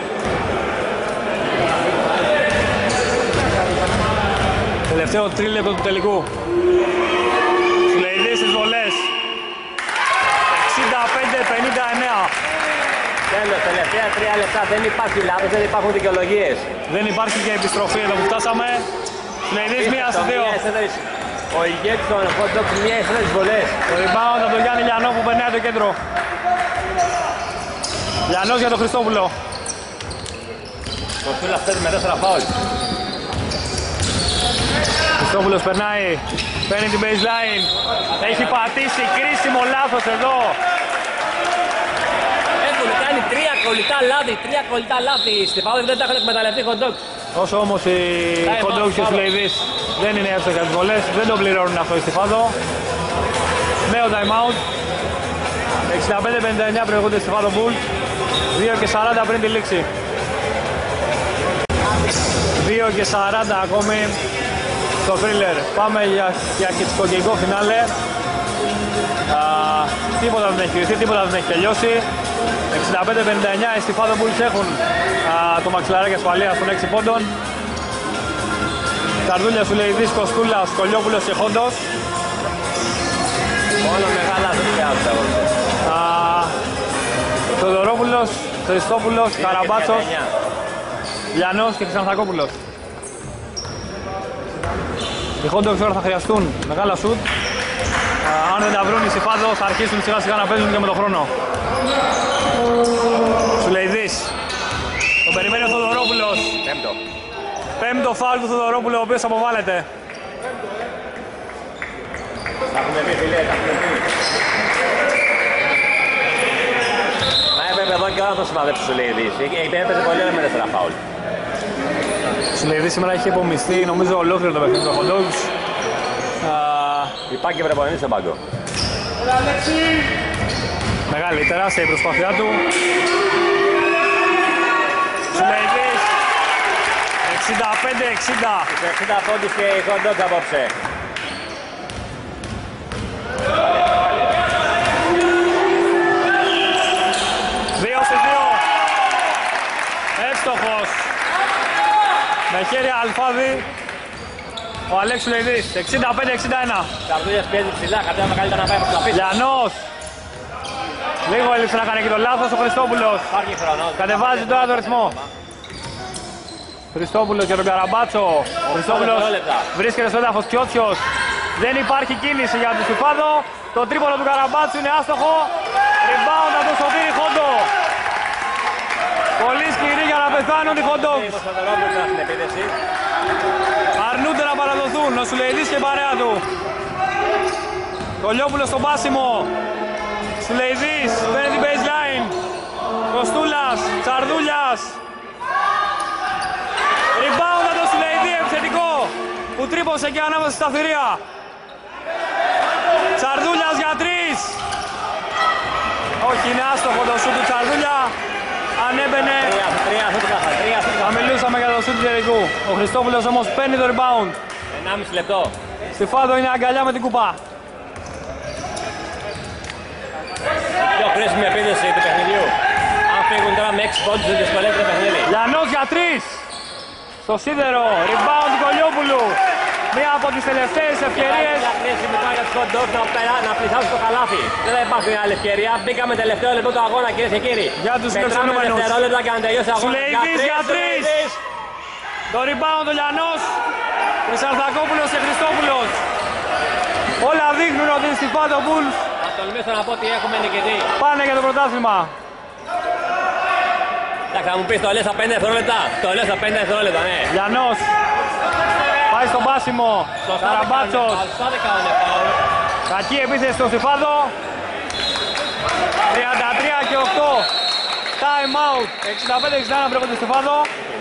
Τελευταίο τρίλεπτο του τελικού. Σουλεϊδής στις βολές. εξήντα πέντε πενήντα εννέα. Τέλος, τελευταία τρία λεπτά. Δεν υπάρχει λάθος, δεν υπάρχουν δικαιολογίες. Δεν υπάρχει και επιστροφή εδώ που φτάσαμε. Σουλεϊδής μία στις δύο. Ο ηγέτης των Hot Dogs μία στις τις βολές. Το rebound από τον Γιάννη Λιανό που περνάει το κέντρο. Λιανός για τον Χριστόπουλο. Ο Σούλας παίζει με τέσσερα φάουλ. Χριστόπουλος περνάει, παίρνει την baseline. Έχει πατήσει, κρίσιμο λάθος εδώ. Έχουν κάνει τρία κολλητά λάθη, τρία κολλητά λάθη. Στη φάουλ δεν τα έχουν εκμεταλλευτεί Hot Dogs. Όσο όμως οι Hot Dogs και ο Σουλεϊδής δεν είναι εύστοχοι για τις βολές, δεν το πληρώνουν αυτό η Στεφάδο. Νέο time out. εξήντα πέντε πενήντα εννέα προηγούνται στη Στεφάδο Bulls. δύο και σαράντα πριν τη λήξη. δύο και σαράντα ακόμη στο Thriller πάμε για, για το κεντρικό φινάλε. Α, τίποτα δεν έχει κρυφθεί, τίποτα δεν έχει τελειώσει. εξήντα πέντε πενήντα εννιά οι Στιφάδο Bulls έχουν α, το μαξιλαράκι ασφαλείας των έξι πόντων. Τσαρδούλια, Σουλεϊδής, Κοστούλας, Κολιόπουλος και Χόντος. Μόνο μεγάλα δεν χρειάζεται. Θοδωρόπουλος, Χριστόπουλος, Καραμπάτσος, Λιανός και Χρυσανθακόπουλος. Οι Χόντος τώρα θα χρειαστούν μεγάλα σουτ. Αν δεν τα βρουν οι Στιφάδο θα αρχίσουν σιγά σιγά να παίζουν και με τον χρόνο. Σουλεϊδής. Τον περιμένει ο Θοδωρόπουλος. Πέμπτο. Πέμπτο φάουλ του Θοδωρόπουλου, ο οποίος αποβάλλεται. Θα έχουμε πει φίλε, θα έχουμε πει. Μα έπρεπε εδώ και ώρα να το σημαδέψει ο Σουλεϊδής. Έπαιζε πολύ ωραία με τέσσερα φάουλ. Ο Σουλεϊδής σήμερα έχει υπομειστεί νομίζω ολόκληρο το παιχνίδι του Hot Dogs. Υπάρχει προπονητής στον πάγκο. Μεγάλη, τεράστια η προσπάθειά του. Σουλεϊδής εξήντα πέντε εξήντα. εξήντα πόντους και οι Hot Dogs απόψε. δύο σε δύο. Εύστοχος. Με χέρια αλφάδι. Ο Αλέξης Σουλεϊδής, εξήντα πέντε εξήντα ένα. Καρδούλιας πιέζει ψηλά, κατέβαμε καλύτερα να πάει από την πίστα. Λιανός. Λίγο έλειψε να κάνει και το λάθος ο Χριστόπουλος. Υπάρχει χρόνο. Κατεβάζει τώρα το ρυθμό. Χριστόπουλος και τον Καραμπάτσο. Ο Χριστόπουλος βρίσκεται στο έδαφος Κιότσιος. Δεν υπάρχει κίνηση για τον Στιφάδο. Το τρίπολο του Καραμπάτσου είναι άστοχο. Rebound από τον Σωτήρη Χόντο. Πολύ σκληροί για να πεθάνουν οι Hot Dogs. Αρνούνται να παραδοθούν ο Σουλεϊδής και η παρέα του. Κολιόπουλος στο πάσιμο. Σουλεϊδής παίρνει την baseline. Κοστούλας, Τσαρδούλιας. Rebound από τον Σουλεϊδή, επιθετικό. Που τρύπωσε και ανάμεσα στα θηρία. Τσαρδούλιας για τρεις. Όχι, είναι άστοχο το σουτ του Τσαρδούλια. Αν έμπαινε, θα μιλούσαμε για το σουτ του Γερικού. Ο Χριστόπουλος όμως παίρνει το rebound. ενάμιση λεπτό. Στιφάδο είναι αγκαλιά με την κουπά. Πιο χρήσιμη επίδεση του παιχνιδιού. Αν φύγουν τώρα με έξι πόντους, δεν δυσκολεύει το παιχνίδι. Λιανός για τρεις. Στο σίδερο, rebound του Κολιόπουλου. Μία από τις τελευταίες ευκαιρίες. Μια χρήσιμη τώρα για τους Hot Dogs να, να πλησιάσουν το καλάθι. Δεν θα υπάρχει άλλη ευκαιρία. Μπήκαμε τελευταίο λεπτό του αγώνα, κυρίες και κύριοι. Για τους μετράμε φιλοξενούμενους. δευτερόλεπτα και να τελειώσει ο αγώνας. Σουλεϊδής για τρεις. Το rebound του Λιανός. Χρυσαρθακόπουλος και Χριστόπουλος. Όλα δείχνουν ότι οι Στιφάδο Bulls Θα τολμήσω να πω ότι έχουμε νικητή. πάνε για το πρωτάθλημα. Εντάξει, θα μου πεις το λες στα πέντε δευτερόλεπτα. Το λες στα πέντε δευτερόλεπτα, ναι. Λιανός. Πάει στον πάσιμο. Καραμπάτσος. Σωστά δεν κάνανε φάουλ. Κακή επίθεση στο Στιφάδο. τριάντα τρία και οκτώ. Time out. εξήντα πέντε εξήντα ένα πρέπει το Στιφάδο.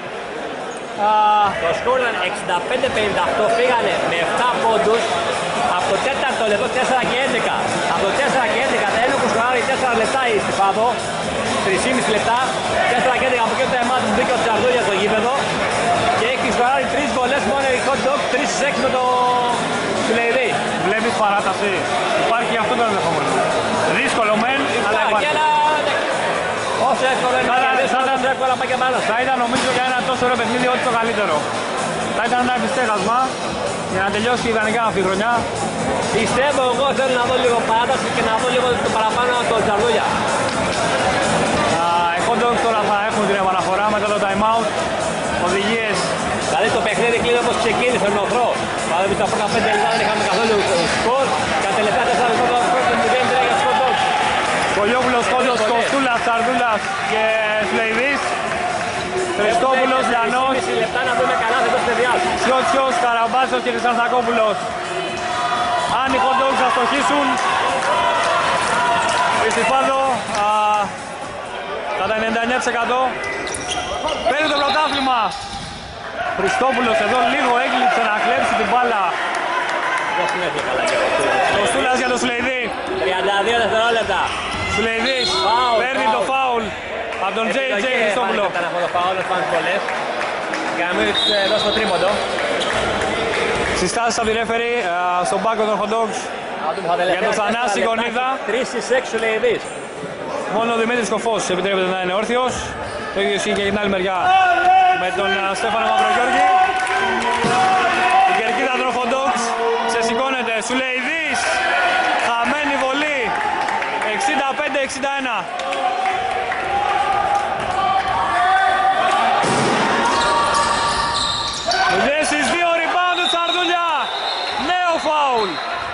Το σκορ ήταν εξήντα πέντε πενήντα οκτώ, πήγανε με επτά πόντους. Από το τέταρτο λεπτό τέσσερα και έντεκα. Από το τέσσερα και έντεκα τα έχουν σκοράρει τέσσερα λεπτά η Στιφάδο. τρία και μισό λεπτά. τέσσερα και έντεκα από εκεί το εμάς του μπήκε ο Τσαρδούλιας στο γήπεδο. Και έχει σκοράρει τρεις βολές μόνο οι Hot Dogs, τρεις έξι με το Σουλεϊδή. Βλέπεις παράταση. Υπάρχει αυτό το ενδεχόμενο. Δύσκολο μεν, αλλά υπάρχει. Όσο εύκολο είναι να κερδίσει, όσο εύκολα πάει και μάλλον. Θα ήταν νομίζω για ένα τόσο ωραίο παιχνίδι ό,τι το καλύτερο. Θα ήταν ένα επιστέγασμα για να τελειώσει ιδανικά αυτή η χρονιά. Πιστεύω εγώ θέλω να δω λίγο παράταση και να δω λίγο το παραπάνω από τον Τσαρδούλια. Οι Hot Dogs τώρα θα έχουν την επαναφορά μετά το time out. Οδηγίες. Δηλαδή το παιχνίδι κλείνει όπως ξεκίνησε με οθρό. Δηλαδή τα πρώτα πέντε λεπτά δεν είχαμε καθόλου σκορ. Τα τελευταία τέσσερα λεπτά το πρώτο του game τρία για τους Hot Dogs. Κολιόπουλος, Χόντος, Κοστούλας, Τσαρδούλας και Σουλεϊδής. Χριστόπουλος, Λιανός, είκοσι λεπτά να δούμε καλά δεν το σχεδιάσουν. Σιότσιος, Καραμπάτσος και Χρυσανθακόπουλος. Αν οι Hot Dogs θα στοχίσουν, η Στιφάδο κατά ενενήντα εννέα τοις εκατό παίρνει το πρωτάθλημα. Χριστόπουλος εδώ λίγο έγκλειψε να κλέψει την μπάλα. Πώς είναι έτσι καλά και ο Κοστούλας για το Σουλεϊδή. τριάντα δύο δευτερόλεπτα. Σουλεϊδής παίρνει το φάουλ από τον τζέι τζέι Χριστόπουλο. Ήταν αυτό το φάουλ, δεν πάνε πολλές. Για να μην τους δώσει το τρίποντο. Συστάσεις από τη ρέφερη στον πάγκο των hot dogs για τον Θανάση Γονίδα. τρεις στις έξι ο Λεϊδής. Μόνο ο Δημήτρης Κοφός επιτρέπεται να είναι όρθιος. Το ίδιο ισχύει και για την άλλη μεριά με τον Στέφανο Μαυρογιώργη. Η κερκίδα των hot dogs ξεσηκώνεται. Σουλεϊδής, χαμένη βολή. εξήντα πέντε εξήντα ένα. μηδέν στις δύο, rebound του Τσαρδούλια. Νέο φάουλ.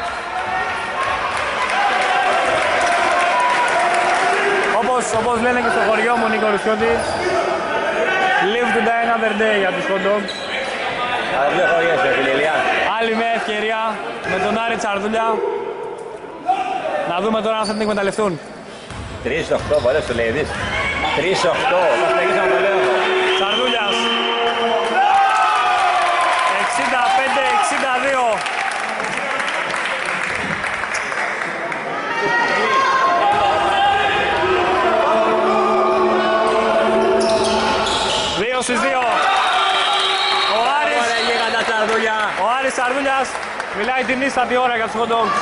Όπως, όπως λένε και στο χωριό μου, Νίκο Ρουσιώτη, live to die another day για τους hot dogs. Αλλά δύο χωριές, φίλε Ηλία. Άλλη μια ευκαιρία με τον Άρη Τσαρδούλια. Να δούμε τώρα αν θα την εκμεταλλευτούν. τρεις οκτώ βολές ο Λεϊδής. τρεις οκτώ, θα συνεχίσαμε το λέω. Τσαρδούλιας. εξήντα πέντε εξήντα δύο. δύο στις δύο. Ο Άρης, ο Άρης Τσαρδούλιας μιλάει την ίστατη ώρα για τους hot dogs.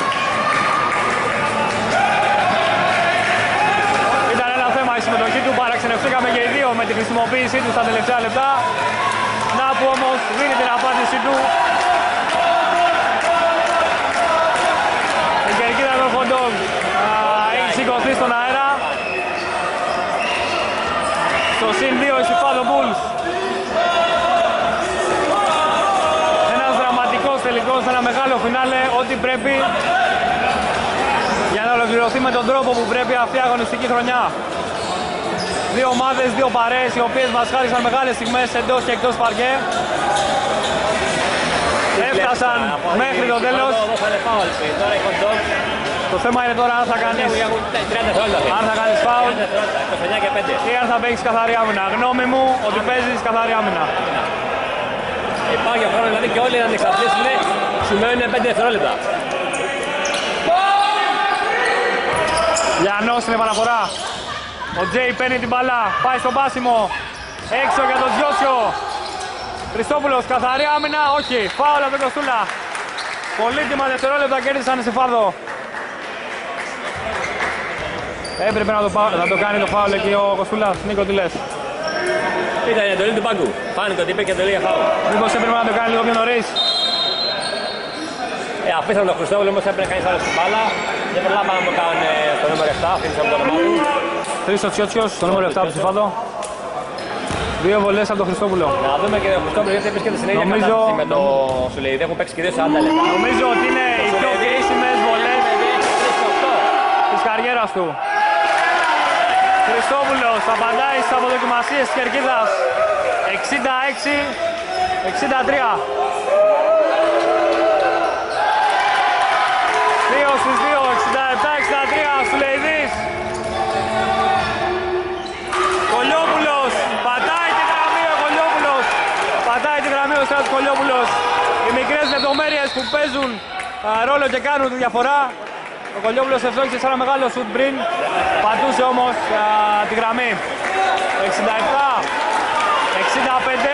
Ήταν ένα θέμα η συμμετοχή του, παραξενευτήκαμε και οι δύο με τη χρησιμοποίησή του στα τελευταία λεπτά. Να που όμως δίνει την απάντησή του. Η κερκίδα των hot dogs έχει σηκωθεί στον αέρα. Στο συν δύο η Σιφάδο Bulls. Ένας δραματικός τελικός, ένα μεγάλο φινάλε, ό,τι πρέπει για να ολοκληρωθεί με τον τρόπο που πρέπει αυτή η αγωνιστική χρονιά. Δύο ομάδες, δύο παρέες, οι οποίες μας χάρισαν μεγάλες στιγμές εντός και εκτός παρκέ. Έφτασαν μέχρι το τέλος. Το θέμα είναι τώρα αν θα κάνεις, αν θα κάνεις φάουλ ή αν θα παίξεις καθαρή άμυνα. Γνώμη μου ότι παίζεις καθαρή άμυνα. Υπάρχει χρόνο δηλαδή και όλοι να εξαρτήσουν σημαίνουν πέντε δευτερόλεπτα. Λιανός στην επαναφορά. Ο Τζέι παίρνει την μπαλά, πάει στο πάσιμο. Έξω για τον Τζιώσιο. Χριστόπουλος, καθαρή άμυνα, όχι. Φάουλ από τον Κοστούλα. Πολύτιμα δευτερόλεπτα κέρδισαν σε φάδο. Έπρεπε να το, να το κάνει το φάουλ εκεί ο Κοστούλας. Νίκο, τι λες? Ήταν η εντολή του πάγκου. Φάνηκε ότι είπε και εντολή για φάουλ. Μήπως έπρεπε να το κάνει λίγο πιο νωρίς? Ε, αφήσαμε τον Χριστόπουλο, όμως έπρεπε να κάνει άλλο στην μπάλα. Δεν προλάβαμε να το κάνουν στο νούμερο επτά, αφήνισαμε το όνομά του. Χρήστος Τσιότσιος, στο νούμερο επτά του Σιφάδο. Δύο βολές από τον Χριστόπουλο. Να δούμε και τον Χριστόπουλο γιατί βρίσκεται στην ίδια Νομίζω... κατάσταση με το Σουλεϊδή. Έχουν παίξει και δύο σαράντα λεπτά. Νομίζω ότι είναι οι πιο κρίσιμες βολές της καριέρας του. Χριστόπουλος απαντάει στις αποδοκιμασίες της Κερκίδας. εξήντα έξι εξήντα τρία. δύο στις δύο, εξήντα επτά εξήντα τρία, Σουλεϊδής. Κολιόπουλος, πατάει τη γραμμή ο Κολιόπουλος. Πατάει τη γραμμή ο Στράτος Κολιόπουλος. Οι μικρές λεπτομέρειες που παίζουν α, ρόλο και κάνουν τη διαφορά. Ο Κολιόπουλος ευστόχησε σε ένα μεγάλο σουτ πριν. Πατούσε όμως α, τη γραμμή. εξήντα επτά εξήντα πέντε.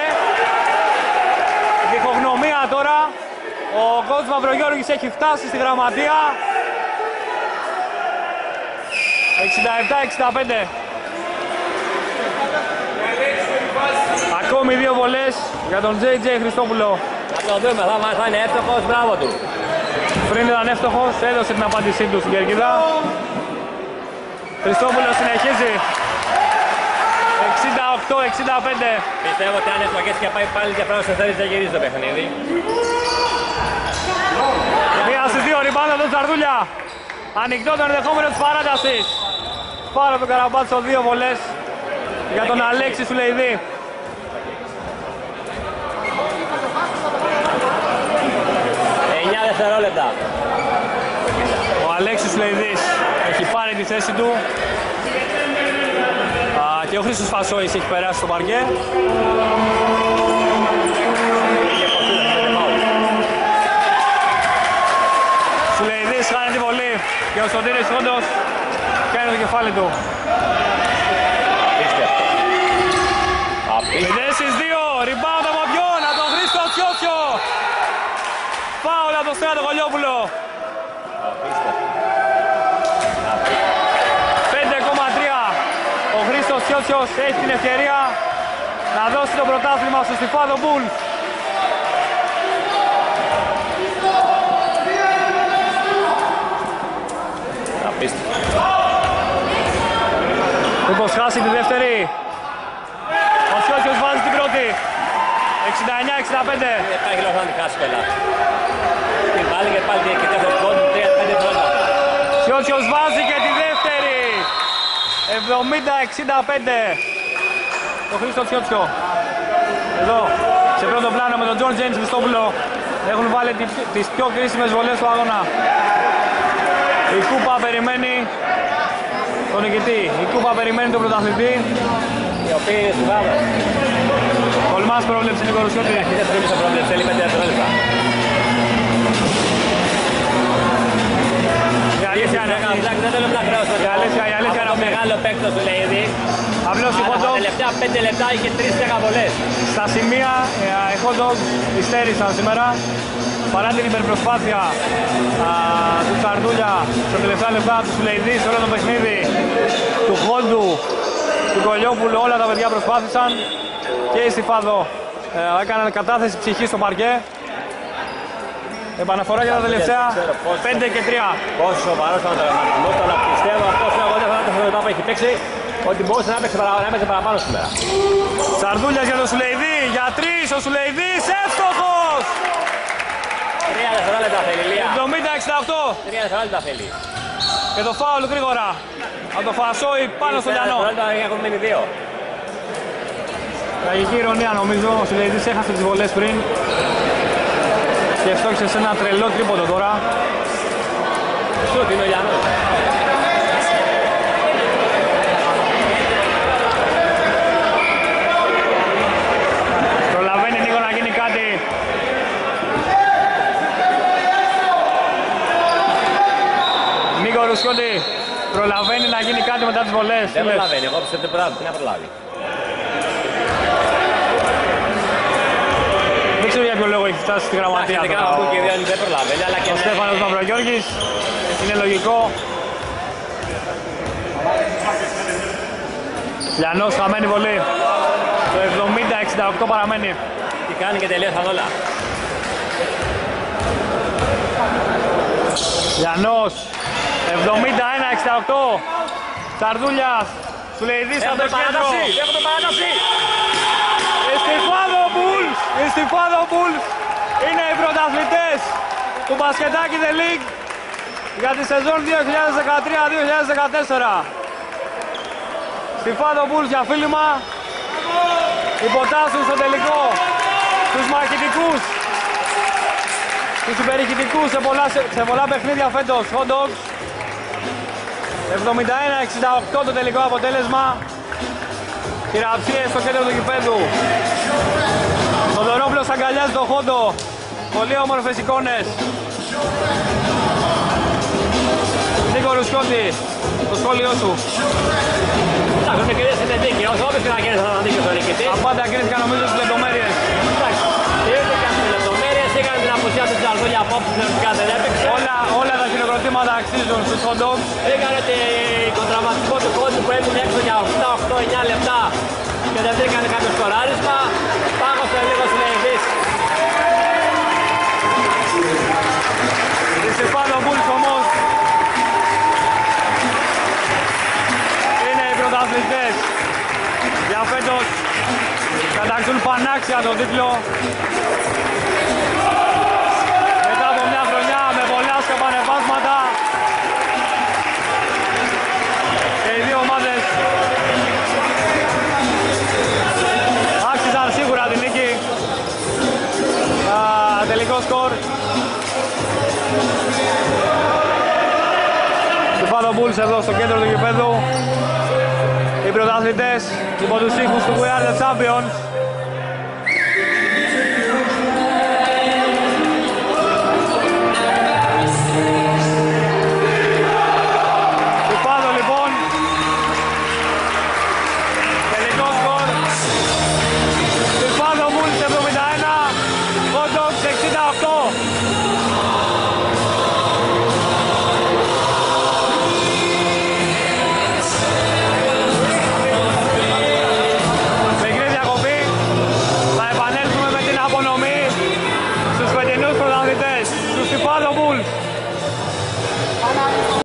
Διχογνωμία τώρα. Ο coach Μαυρογιώργης έχει φτάσει στη γραμματεία. εξήντα επτά εξήντα πέντε. Ακόμη δύο βολές για τον τζέι τζέι Χριστόπουλο. Να το δούμε, θα, θα είναι εύστοχος, μπράβο του. Πριν ήταν εύστοχος, έδωσε την απάντησή του στην Κερκίδα. Χριστόπουλος συνεχίζει. εξήντα οκτώ εξήντα πέντε. Πιστεύω ότι αν έσπαγες και πάει πάλι και πράγμα σε θέση θα γυρίζει το παιχνίδι. Μία στις δύο, ριμπάντα τον Τσαρδούλια. Ανοιχτό το ενδεχόμενο της παράτασης. Πάρα από τον Καραμπάτσο, δύο βολές για τον Αλέξη Σουλεϊδή. εννιά δευτερόλεπτα. Ο Αλέξης Σουλεϊδής έχει πάρει τη θέση του. Α, και ο Χρήστος Φασόης έχει περάσει στο παρκέ. Σουλεϊδής χάνει τη βολή και ο Σωτήρης Χόντος κάνει το κεφάλι του. Απίστευτο. μηδέν στις δύο, rebound από ποιον, από τον Χρήστο Τσιότσιο. το Κολιόπουλο. πέντε κόμμα τρία. Ο Χρήστος Τσιότσιος έχει την ευκαιρία να δώσει το πρωτάθλημα στο Στιφάδο Bulls. Μήπως χάσει τη δεύτερη. Ο Τσιότσιος βάζει την πρώτη. εξήντα εννιά εξήντα πέντε. Υπάρχει λόγος να την χάσει πέλα. Την πάλι και πάλι και δεύτερο πόντι, τρία πέντε χρόνια. Τσιότσιος βάζει και τη δεύτερη. εβδομήντα εξήντα πέντε. Το Χρήστο Τσιότσιο. Εδώ, σε πρώτο πλάνο με τον Τζον Τζέιμς Χριστόπουλο. Έχουν βάλει τις πιο κρίσιμες βολές του αγώνα. Η Κούπα περιμένει τον νικητή. Η Κούπα περιμένει τον πρωταθλητή. Οι οποίοι είναι στη Βάβα. Τολμάς πρόβλεψη Νίκο Ρουσιώτη. Δεν θέλει πρόβλεψη, θέλει πέντε δευτερόλεπτα. Η αλήθεια είναι αυτή. Δεν θέλω να χρεώσω. Η αλήθεια, η αλήθεια είναι αυτό αυτή. μεγάλο παίκτος του λέει ήδη. Απλώς η Αλλά hot τα dog, τελευταία πέντε λεπτά είχε τρεις δέκα βολές. στα σημεία ε, οι hot dog υστέρησαν σήμερα. Παρά την υπερπροσπάθεια α, του Τσαρδούλια στα τελευταία λεπτά, του Σουλεϊδή, σε όλο το παιχνίδι, του Χόντου, του Κολιόπουλου, όλα τα παιδιά προσπάθησαν και η Στιφάδο ε, έκαναν κατάθεση ψυχής στο παρκέ. Επαναφορά για τα τελευταία πέντε και τρία. Πόσο σοβαρός ήταν ο τερματισμός, αλλά πιστεύω αυτός είναι εγώ δεν θα το λεπτά που έχει παίξει ότι μπορούσε να παίξει παρα, παραπάνω σήμερα. Τσαρδούλιας για τον Σουλεϊδή, για τρεις ο Σουλεϊδής, εύστοχος! Τρία δευτερόλεπτα θέλει, Λία. εβδομήντα εξήντα οκτώ. Τρία δευτερόλεπτα θέλει. Και το φάουλ γρήγορα από το Φασόι πάνω στο Λιανό. Έχουν μείνει δύο. Τραγική ηρωνία νομίζω, ο Σουλεϊδής έχασε τις βολές πριν και φτώχησε σε ένα τρελό τρίποντο τώρα. Σουτ είναι ο Λιανός. Προλαβαίνει λίγο να γίνει κάτι. Νίκο Ρουσιώτη προλαβαίνει να γίνει κάτι μετά τις βολές. Δεν προλαβαίνει, εγώ πιστεύω ότι δεν θα προλάβει. Δεν ξέρω για ποιο λόγο έχει φτάσει στη γραμματεία. Δεν κάνω αυτό και δεν προλαβαίνει, αλλά και ο Στέφανος Μαυρογιώργης, είναι λογικό. Λιανός χαμένη βολή. Το εβδομήντα εξήντα οκτώ παραμένει. Τι κάνει και τελείωσαν όλα. Λιανός εβδομήντα ένα εξήντα οκτώ. Τσαρδούλιας, Σουλεϊδής από το κέντρο. Έχω το παράταση. Η Στιφάδο Bulls, η Στιφάδο Bulls είναι οι πρωταθλητές του Μπασκετάκι The League για τη σεζόν δύο χιλιάδες δεκατρία δύο χιλιάδες δεκατέσσερα. Στιφάδο Bulls για φίλημα υποτάσσουν στο τελικό τους μαχητικούς, τους υπερηχητικούς σε πολλά, σε πολλά παιχνίδια φέτος hot dogs. εβδομήντα ένα εξήντα οκτώ το τελικό αποτέλεσμα. Χειραψίες στο κέντρο του γηπέδου. Ο Δωρόπουλος αγκαλιάζει το Χόντο. Πολύ όμορφες εικόνες. Νίκο Ρουσιώτη, το σχόλιο σου. Εντάξει, δεν κρίθηκε δίκαιο. Όποιος και να κέρδισε να δίκαιο στον νικητή. Τα πάντα κρίθηκαν νομίζω στις λεπτομέρειες. Εντάξει, ήρθηκαν στις λεπτομέρειες, είχαν την απουσία του Τσαρδούλια απόψε συνολικά δεν έπαιξε. Όλα, όλα τα χειροκροτήματα αξίζουν στους hot dogs. Έκανε τον τραυματισμό του Χόντου που έμεινε έξω για επτά οκτώ εννιά λεπτά και δεν βρήκανε κάποιο σκοράρισμα. Πάγωσε λίγο Σουλεϊδής. Η Στιφάδο Bulls όμως είναι οι πρωταθλητές. Για φέτος κατακτούν πανάξια τον τίτλο. Μετά από μια χρονιά με πολλά σκαμπανεβάσματα και οι δύο ομάδες άξιζαν σίγουρα την νίκη. Α, τελικό σκορ Στιφάδο Bulls εδώ στο κέντρο του γηπέδου. Οι πρωταθλητές υπό τους ήχους του We Are The Champions. Στιφάδο λοιπόν. Τελικό σκορ. Στιφάδο Bulls εβδομήντα ένα, Hot Dogs εξήντα οκτώ.